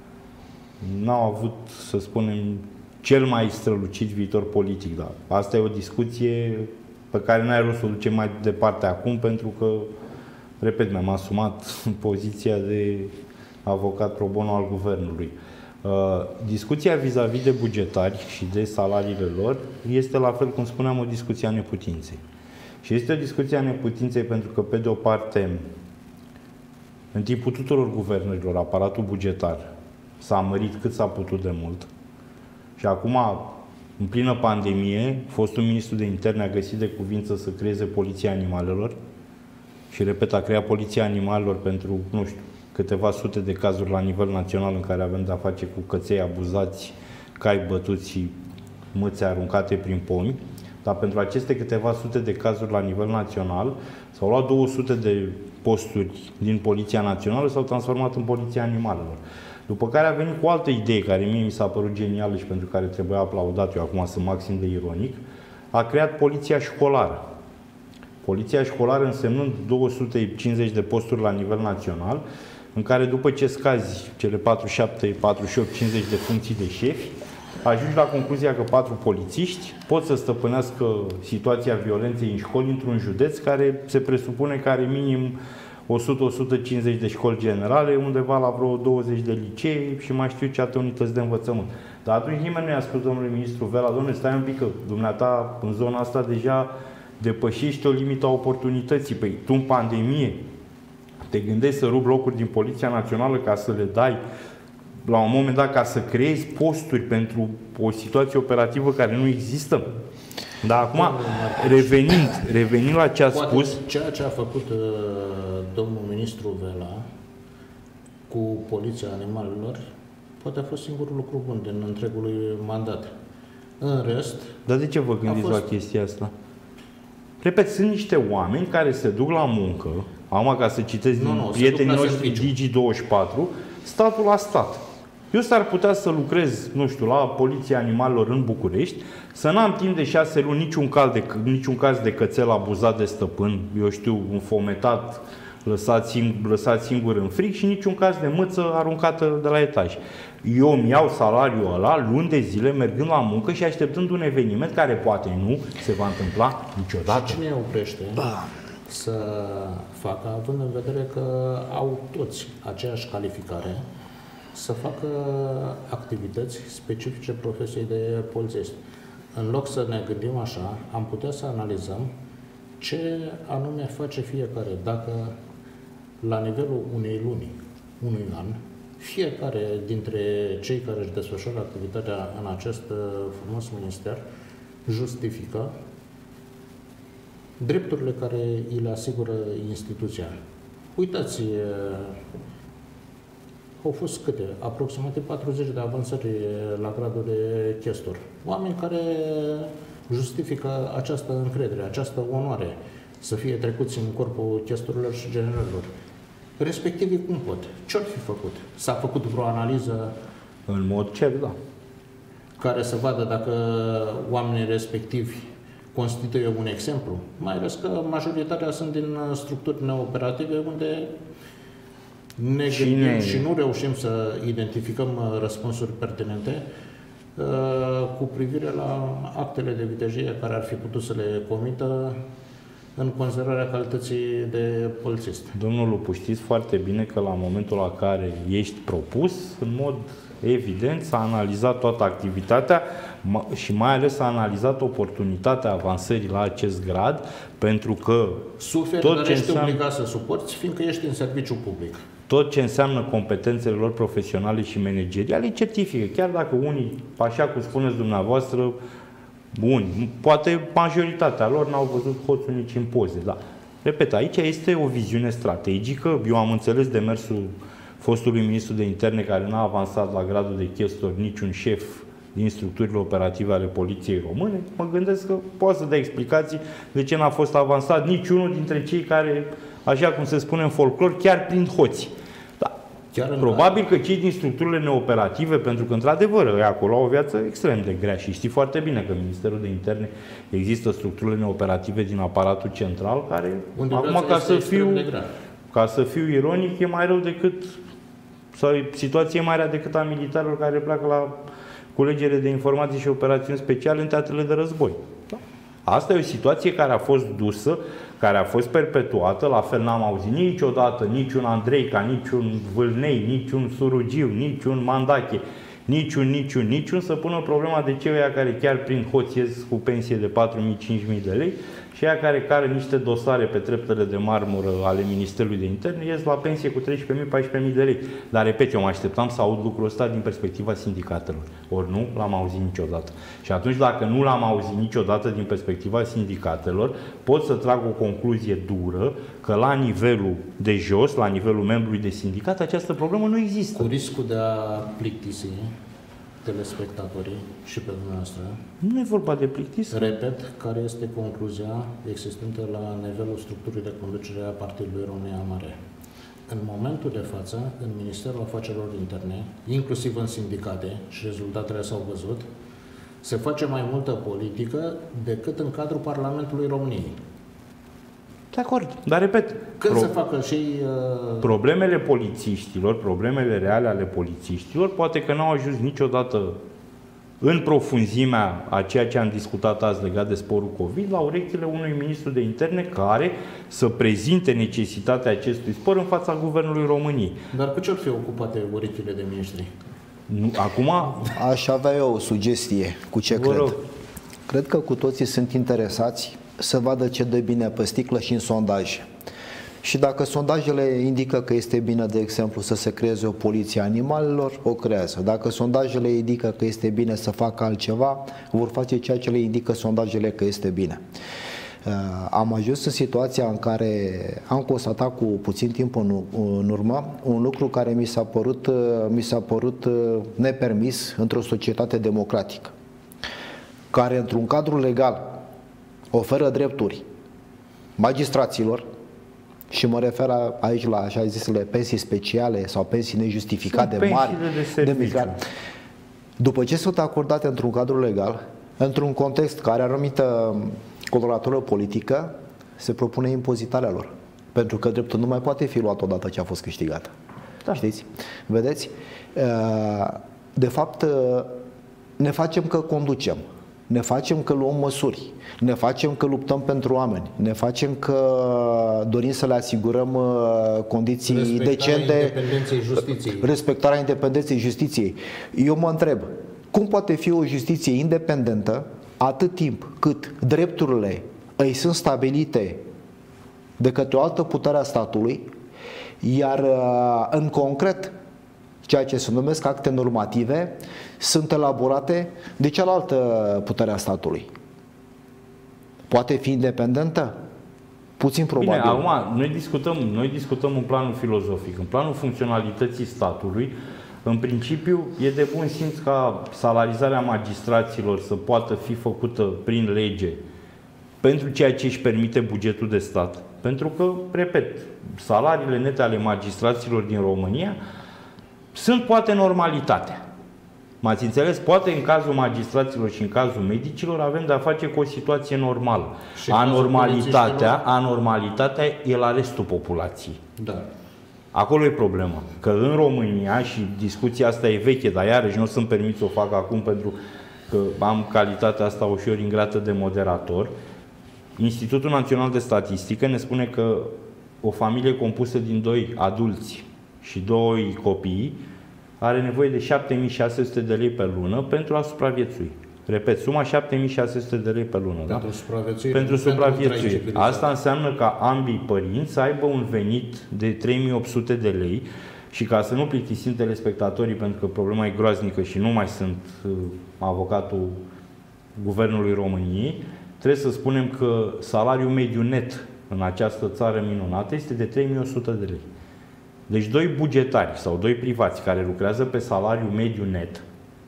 n-au avut, să spunem, cel mai strălucit viitor politic. Dar asta e o discuție pe care n-ai rost să o ducem mai departe acum, pentru că, repet, mi-am asumat poziția de avocat pro bono al guvernului. Discuția vis-a-vis de bugetari și de salariile lor este, la fel cum spuneam, o discuție a neputinței. Și este o discuție a neputinței pentru că, pe de o parte, în timpul tuturor guvernărilor, aparatul bugetar s-a mărit cât s-a putut de mult și acum, în plină pandemie, fostul ministru de interne a găsit de cuvință să creeze Poliția Animalelor și, repet, a creat Poliția Animalelor pentru, nu știu, câteva sute de cazuri la nivel național în care avem de-a face cu căței abuzați, cai bătuți și mâțe aruncate prin pomi. Dar pentru aceste câteva sute de cazuri la nivel național s-au luat 200 de posturi din Poliția Națională, s-au transformat în Poliția Animalelor. După care a venit cu o altă idee care mie mi s-a părut genială și pentru care trebuia aplaudat, eu acum sunt maxim de ironic, a creat Poliția Școlară. Poliția Școlară însemnând 250 de posturi la nivel național, în care după ce scazi cele 47, 48, 50 de funcții de șefi, ajungi la concluzia că 4 polițiști pot să stăpânească situația violenței în școli într-un județ care se presupune că are minim 100-150 de școli generale, undeva la vreo 20 de licee și mai știu ce alte unități de învățământ. Dar atunci nimeni nu i-a spus domnului ministru Vela, domnule, stai un pic că dumneata în zona asta deja depășești o limită a oportunității. Păi tu în pandemie te gândești să rupi locuri din Poliția Națională ca să le dai la un moment dat, ca să creezi posturi pentru o situație operativă care nu există. Dar acum, revenind la ce a spus... Ceea ce a făcut domnul ministru Vela cu Poliția Animalelor, poate a fost singurul lucru bun din întregul mandat. În rest... Dar de ce vă gândiți la chestia asta? Repet, sunt niște oameni care se duc la muncă, acum ca să citesc din prietenii noștri Digi24, statul la stat. Eu s-ar putea să lucrez, nu știu, la Poliția Animalelor în București, să n-am timp de 6 luni niciun caz de cățel abuzat de stăpân, eu știu, înfometat, lăsat singur în frig și niciun caz de mâță aruncată de la etaj. Eu îmi iau salariul ăla luni de zile mergând la muncă și așteptând un eveniment care poate nu se va întâmpla niciodată. Și cine oprește să facă, având în vedere că au toți aceeași calificare, să facă activități specifice profesiei de polițist. În loc să ne gândim așa, am putea să analizăm ce anume face fiecare. Dacă la nivelul unei luni, unui an, fiecare dintre cei care își desfășoară activitatea în acest frumos minister justifică drepturile care îi le asigură instituția. Uitați au fost câte? Aproximativ 40 de avansări la gradul de chestor. Oameni care justifică această încredere, această onoare să fie trecuți în corpul chestorilor și generalilor. Respectivii cum pot? Ce-ar fi făcut? S-a făcut vreo analiză? În mod cert, da. Care să vadă dacă oamenii respectivi constituie un exemplu? Mai ales că majoritatea sunt din structuri neoperative unde ne gândim și nu reușim să identificăm răspunsuri pertinente cu privire la actele de vitejie care ar fi putut să le comită în considerarea calității de polițist. Domnul Lupu, știți foarte bine că la momentul la care ești propus, în mod evident s-a analizat toată activitatea și mai ales s-a analizat oportunitatea avansării la acest grad, pentru că suferi, tot dar ce ești înseamnă, obligat să suporți, fiindcă ești în serviciu public. Tot ce înseamnă competențele lor profesionale și manageriale îi certifică, chiar dacă unii, așa cum spuneți dumneavoastră, buni, poate majoritatea lor n-au văzut hoțul nici în poze, dar, repet, aici este o viziune strategică. Eu am înțeles demersul fostului ministru de interne, care n-a avansat la gradul de chestor niciun șef din structurile operative ale poliției române. Mă gândesc că poate să dea explicații de ce n-a fost avansat niciunul dintre cei care, așa cum se spune în folclor, chiar prind hoți. Probabil că cei din structurile neoperative, pentru că, într-adevăr, acolo au o viață extrem de grea și știi foarte bine că în Ministerul de Interne există structurile neoperative din aparatul central care, acum, ca să fiu ironic, e mai rău decât, sau situația e mai rea decât a militarilor care pleacă la culegere de informații și operațiuni speciale în teatrele de război. Da? Asta e o situație care a fost dusă, care a fost perpetuată, la fel n-am auzit niciodată niciun Andreica, niciun Vâlnei, niciun Surugiu, niciun Mandache, niciun să pună problema de ce ăia care chiar prin hoți ies cu pensie de 4.000-5.000 de lei și ăia care niște dosare pe treptele de marmură ale Ministerului de Interne ies la pensie cu 13.000-14.000 de lei. Dar, repet, eu mă așteptam să aud lucrul ăsta din perspectiva sindicatelor. Ori nu l-am auzit niciodată. Și atunci, dacă nu l-am auzit niciodată din perspectiva sindicatelor, pot să trag o concluzie dură că la nivelul de jos, la nivelul membrului de sindicat, această problemă nu există. Cu riscul de a plictisi telespectatorii și pe dumneavoastră. Nu e vorba de plictis. Repet, care este concluzia existentă la nivelul structurii de conducere a Partidului România Mare. În momentul de față, în Ministerul Afacerilor Interne, inclusiv în sindicate, și rezultatele s-au văzut, se face mai multă politică decât în cadrul Parlamentului României. De acord, dar repet, când să facă și problemele polițiștilor, problemele reale ale polițiștilor, poate că n-au ajuns niciodată în profunzimea a ceea ce am discutat azi legat de sporul COVID, la urechile unui ministru de interne care să prezinte necesitatea acestui spor în fața Guvernului României. Dar cu ce ar fi ocupate urechile de miniștri? Acum... Aș avea eu o sugestie cu ce cred. Rog. Cred că cu toții sunt interesați să vadă ce dă bine pe sticlă și în sondaje. Și dacă sondajele indică că este bine, de exemplu, să se creeze o poliție a animalelor, o creează. Dacă sondajele indică că este bine să facă altceva, vor face ceea ce le indică sondajele că este bine. Am ajuns în situația în care am constatat cu puțin timp în urmă un lucru care mi s-a părut nepermis într-o societate democratică, care într-un cadru legal oferă drepturi magistraților, și mă refer aici la așa zisele pensii speciale sau pensii nejustificate mari de migrare. După ce sunt acordate într-un cadru legal, într-un context care are o anumită coloratură politică, se propune impozitarea lor. Pentru că dreptul nu mai poate fi luat odată ce a fost câștigat. Da. Știți? Vedeți? De fapt, ne facem că conducem. Ne facem că luăm măsuri, ne facem că luptăm pentru oameni, ne facem că dorim să le asigurăm condiții decente, respectarea independenței justiției. Eu mă întreb, cum poate fi o justiție independentă atât timp cât drepturile îi sunt stabilite de către o altă putere a statului, iar în concret ceea ce se numesc acte normative sunt elaborate de cealaltă putere a statului. Poate fi independentă? Puțin probabil. Bine, acum, noi discutăm în planul filozofic. În planul funcționalității statului, în principiu, e de bun simț ca salarizarea magistraților să poată fi făcută prin lege pentru ceea ce își permite bugetul de stat. Pentru că, repet, salariile nete ale magistraților din România sunt poate normalitatea. M-ați înțeles? Poate în cazul magistraților și în cazul medicilor avem de-a face cu o situație normală. Anormalitatea e la restul populației. Da. Acolo e problema. Că în România, și discuția asta e veche, dar iarăși nu o să-mi permit să o fac acum pentru că am calitatea asta ușor ingrată de moderator, Institutul Național de Statistică ne spune că o familie compusă din 2 adulți și 2 copii are nevoie de 7600 de lei pe lună pentru a supraviețui. Repet, suma 7600 de lei pe lună. Pentru supraviețuire. Pentru supraviețuire. Asta înseamnă ca ambii părinți să aibă un venit de 3800 de lei și ca să nu plictisim telespectatorii, pentru că problema e groaznică și nu mai sunt avocatul Guvernului României, trebuie să spunem că salariul mediu net în această țară minunată este de 3100 de lei. Deci 2 bugetari sau 2 privați care lucrează pe salariu mediu net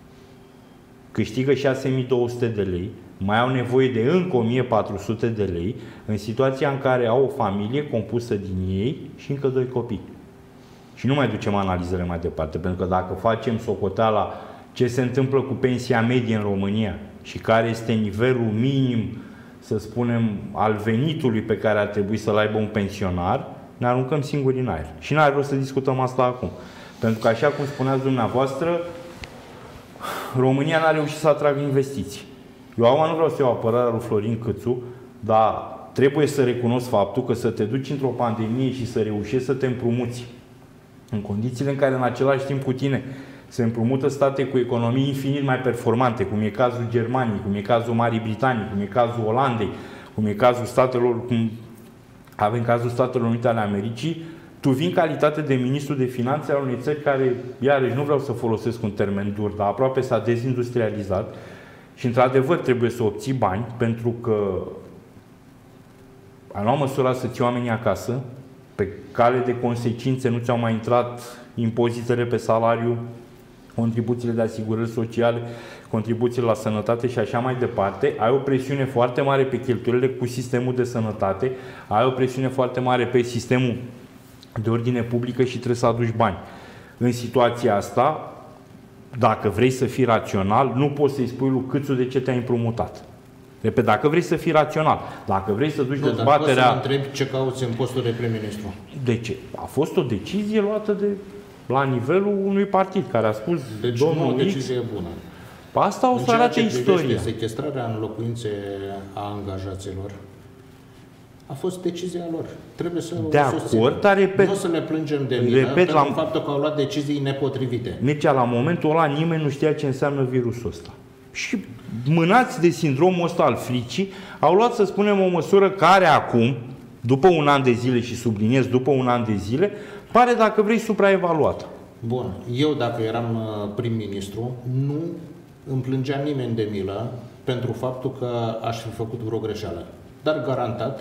câștigă 6200 de lei, mai au nevoie de încă 1400 de lei în situația în care au o familie compusă din ei și încă 2 copii. Și nu mai ducem analizele mai departe, pentru că dacă facem socoteala ce se întâmplă cu pensia medie în România și care este nivelul minim, să spunem, al venitului pe care ar trebui să-l aibă un pensionar, ne aruncăm singuri în aer. Și n-are rost să discutăm asta acum. Pentru că, așa cum spuneați dumneavoastră, România n-a reușit să atragă investiții. Eu acum nu vreau să iau apărarea lui Florin Câțu, dar trebuie să recunosc faptul că să te duci într-o pandemie și să reușești să te împrumuți în condițiile în care în același timp cu tine se împrumută state cu economii infinit mai performante, cum e cazul Germaniei, cum e cazul Marii Britanii, cum e cazul Olandei, cum e cazul cum avem cazul Statelor Unite ale Americii, tu vii în calitate de ministru de finanțe al unei țări care, iarăși, nu vreau să folosesc un termen dur, dar aproape s-a dezindustrializat și, într-adevăr, trebuie să obții bani, pentru că a luat măsura să ții oamenii acasă, pe cale de consecințe nu ți-au mai intrat impozitele pe salariu, contribuțiile de asigurări sociale, contribuțiile la sănătate și așa mai departe. Ai o presiune foarte mare pe cheltuielile cu sistemul de sănătate, ai o presiune foarte mare pe sistemul de ordine publică și trebuie să aduci bani. În situația asta, dacă vrei să fii rațional, nu poți să-i spui lui Câțu de ce te-ai împrumutat. Repet, dacă vrei să fii rațional, dacă vrei să duci dezbaterea... Dar poți să mă întreb ce cauți în postul de prim-ministru. De ce? A fost o decizie luată la nivelul unui partid care a spus deci domnul nu o decizie bună. Asta o să arate istoria. Sechestrarea în locuințe a angajaților a fost decizia lor. Trebuie să de acord, dar repet, nu să ne plângem de mine pentru faptul că au luat decizii nepotrivite. Mircea, la momentul ăla nimeni nu știa ce înseamnă virusul ăsta. Și mânați de sindromul ăsta al fricii, au luat, să spunem, o măsură care acum, după un an de zile, și subliniez după un an de zile, pare, dacă vrei, supraevaluată. Bun. Eu, dacă eram prim-ministru, nu îmi plângea nimeni de milă pentru faptul că aș fi făcut vreo greșeală. Dar garantat,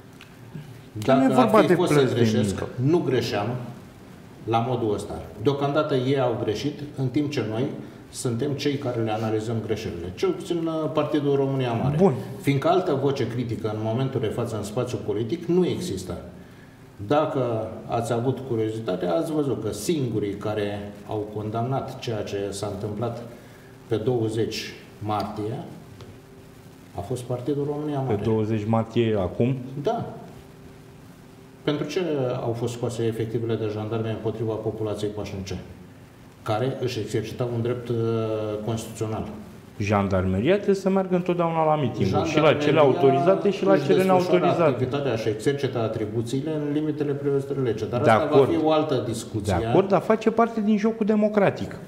dacă ar fi fost să greșesc, nu greșeam la modul ăsta. Deocamdată ei au greșit, în timp ce noi suntem cei care le analizăm greșelile. Cel puțin Partidul România Mare. Bun. Fiindcă altă voce critică în momentul de față în spațiul politic nu există. Dacă ați avut curiozitate, ați văzut că singurii care au condamnat ceea ce s-a întâmplat pe 20 martie a fost Partidul România Mare. Pe 20 martie acum? Da. Pentru ce au fost scoase efectivele de jandarme împotriva populației pașnice, care își exercitau un drept constituțional? Jandarmeria trebuie să meargă întotdeauna la mitinguri, și la cele autorizate și la cele neautorizate. Activitatea și exercită atribuțiile în limitele prevăzute de lege. Dar asta va fi o altă discuție. De acord, dar face parte din jocul democratic.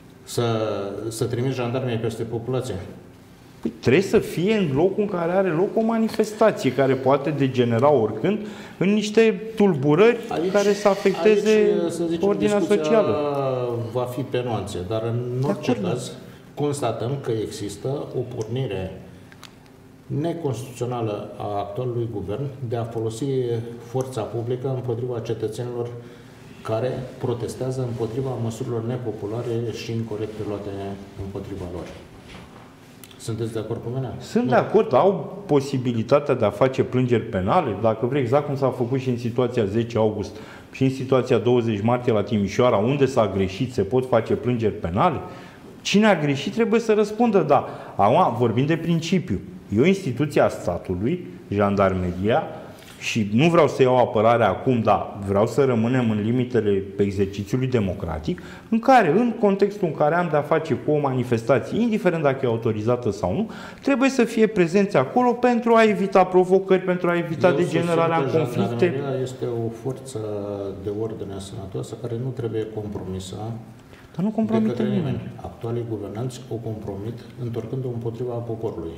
Să trimiți jandarmii peste populație? Păi, trebuie să fie în locul în care are loc o manifestație care poate degenera oricând în niște tulburări care să afecteze ordinea socială. Va fi pe nuanțe, dar în orice caz constatăm că există o pornire neconstituțională a actualului guvern de a folosi forța publică împotriva cetățenilor care protestează împotriva măsurilor nepopulare și incorecte luate împotriva lor. Sunteți de acord cu mine? Sunt de acord, au posibilitatea de a face plângeri penale, dacă vrei, exact cum s-a făcut și în situația 10 august și în situația 20 martie la Timișoara, unde s-a greșit, se pot face plângeri penale. Cine a greșit trebuie să răspundă, da. Acum vorbim de principiu. E o instituție a statului, jandarmeria, și nu vreau să iau apărare acum, dar vreau să rămânem în limitele exercițiului democratic, în contextul în care am de-a face cu o manifestație, indiferent dacă e autorizată sau nu, trebuie să fie prezenți acolo pentru a evita provocări, pentru a evita degenerarea în conflicte. Jandarmeria este o forță de ordine sănătoasă care nu trebuie compromisă. Dar nu compromite nimeni. Actualii guvernanți o compromit întorcându-o împotriva poporului.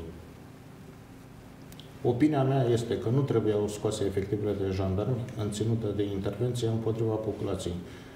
Opinia mea este că nu trebuiau scoase efectivele de jandarmi în ținută de intervenție împotriva populației.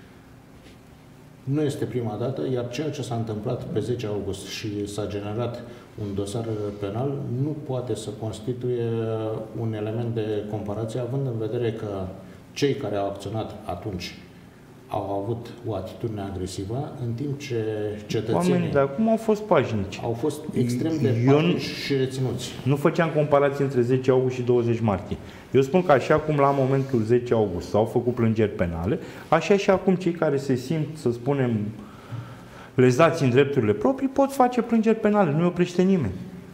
Nu este prima dată, iar ceea ce s-a întâmplat pe 10 august și s-a generat un dosar penal nu poate să constituie un element de comparație, având în vedere că cei care au acționat atunci au avut o atitudine agresivă, în timp ce cetățenii... Oamenii de acum au fost pașnici. Au fost extrem de pașnici și reținuți. Nu făceam comparații între 10 august și 20 martie. Eu spun că așa cum la momentul 10 august s-au făcut plângeri penale, așa și acum cei care se simt, să spunem, lezați în drepturile proprii, pot face plângeri penale. Nu-i oprește nimeni.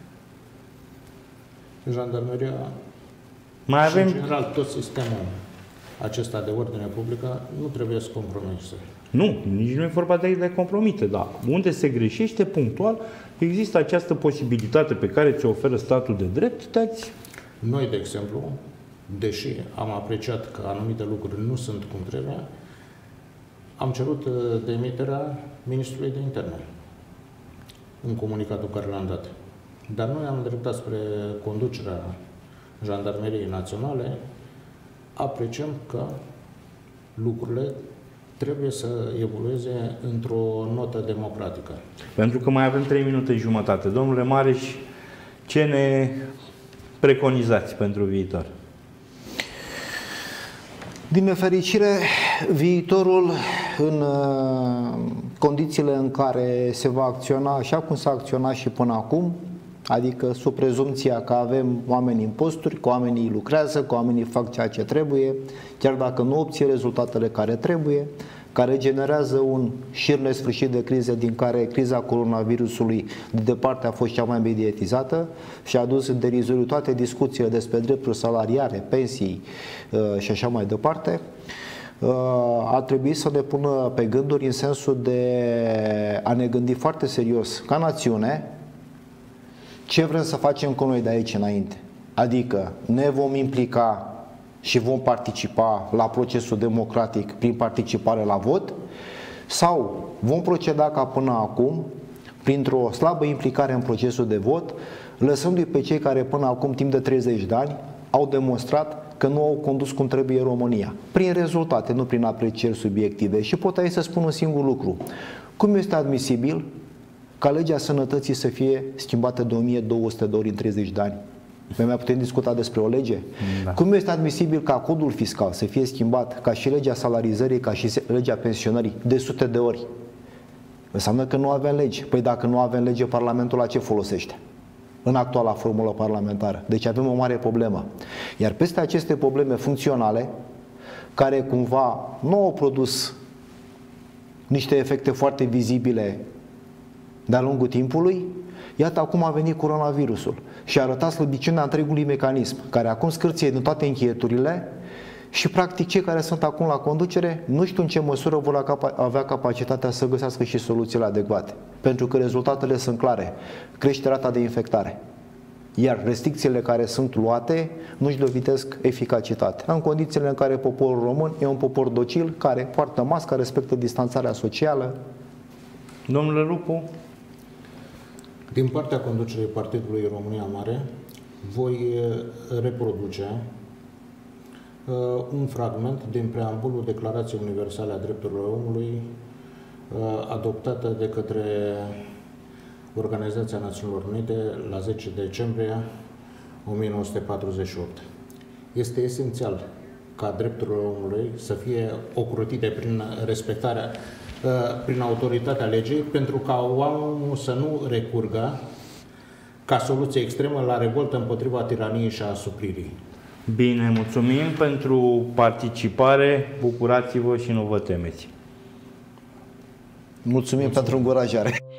Jandarmeria mai avem... și, în general, tot sistemul acesta de ordine publică nu trebuie să compromise. Nu, nici nu e vorba de compromite, dar unde se greșește punctual, există această posibilitate pe care ți-o oferă statul de drept. Noi, de exemplu, deși am apreciat că anumite lucruri nu sunt cum trebuie, am cerut demiterea ministrului de interne în comunicatul care l-am dat. Dar noi am îndreptat spre conducerea Jandarmeriei Naționale. Apreciem că lucrurile trebuie să evolueze într-o notă democratică. Pentru că mai avem 3 minute jumătate. Domnule Mareș, ce ne preconizați pentru viitor? Din nefericire, viitorul în condițiile în care se va acționa așa cum s-a acționat și până acum, adică sub prezumția că avem oameni în posturi, că oamenii lucrează, că oamenii fac ceea ce trebuie, chiar dacă nu obțin rezultatele care trebuie, care generează un șir nesfârșit de crize, din care criza coronavirusului de departe a fost cea mai mediatizată și a dus în derizoriu toate discuțiile despre drepturi salariare, pensii și așa mai departe. Ar trebui să ne pună pe gânduri în sensul de a ne gândi foarte serios ca națiune ce vrem să facem cu noi de aici înainte. Adică ne vom implica și vom participa la procesul democratic prin participare la vot sau vom proceda ca până acum printr-o slabă implicare în procesul de vot, lăsându-i pe cei care până acum timp de 30 de ani au demonstrat că nu au condus cum trebuie România. Prin rezultate, nu prin aprecieri subiective. Și pot aici să spun un singur lucru. Cum este admisibil ca legea sănătății să fie schimbată de 1200 de ori în 30 de ani? Mai putem discuta despre o lege? Da. Cum este admisibil ca codul fiscal să fie schimbat, ca și legea salarizării, ca și legea pensionării, de sute de ori? Înseamnă că nu avem lege. Păi dacă nu avem lege, Parlamentul la ce folosește? În actuala formulă parlamentară. Deci avem o mare problemă. Iar peste aceste probleme funcționale, care cumva nu au produs niște efecte foarte vizibile de-a lungul timpului, iată acum a venit coronavirusul și a arătat slăbiciunea întregului mecanism, care acum scârție din toate încheieturile și practic cei care sunt acum la conducere nu știu în ce măsură vor avea capacitatea să găsească și soluțiile adecvate. Pentru că rezultatele sunt clare. Crește rata de infectare. Iar restricțiile care sunt luate nu-și dovedesc eficacitatea. În condițiile în care poporul român e un popor docil, care poartă mască, respectă distanțarea socială. Domnule Lupu? Din partea conducerii Partidului România Mare voi reproduce un fragment din preambulul Declarației Universale a Drepturilor Omului adoptată de către Organizația Națiunilor Unite la 10 decembrie 1948. Este esențial ca drepturile omului să fie ocrotite prin respectarea, prin autoritatea legii, pentru ca oamenii să nu recurgă ca soluție extremă la revoltă împotriva tiraniei și a asupririi. Bine, mulțumim pentru participare, bucurați-vă și nu vă temeți. Mulțumim pentru încurajare.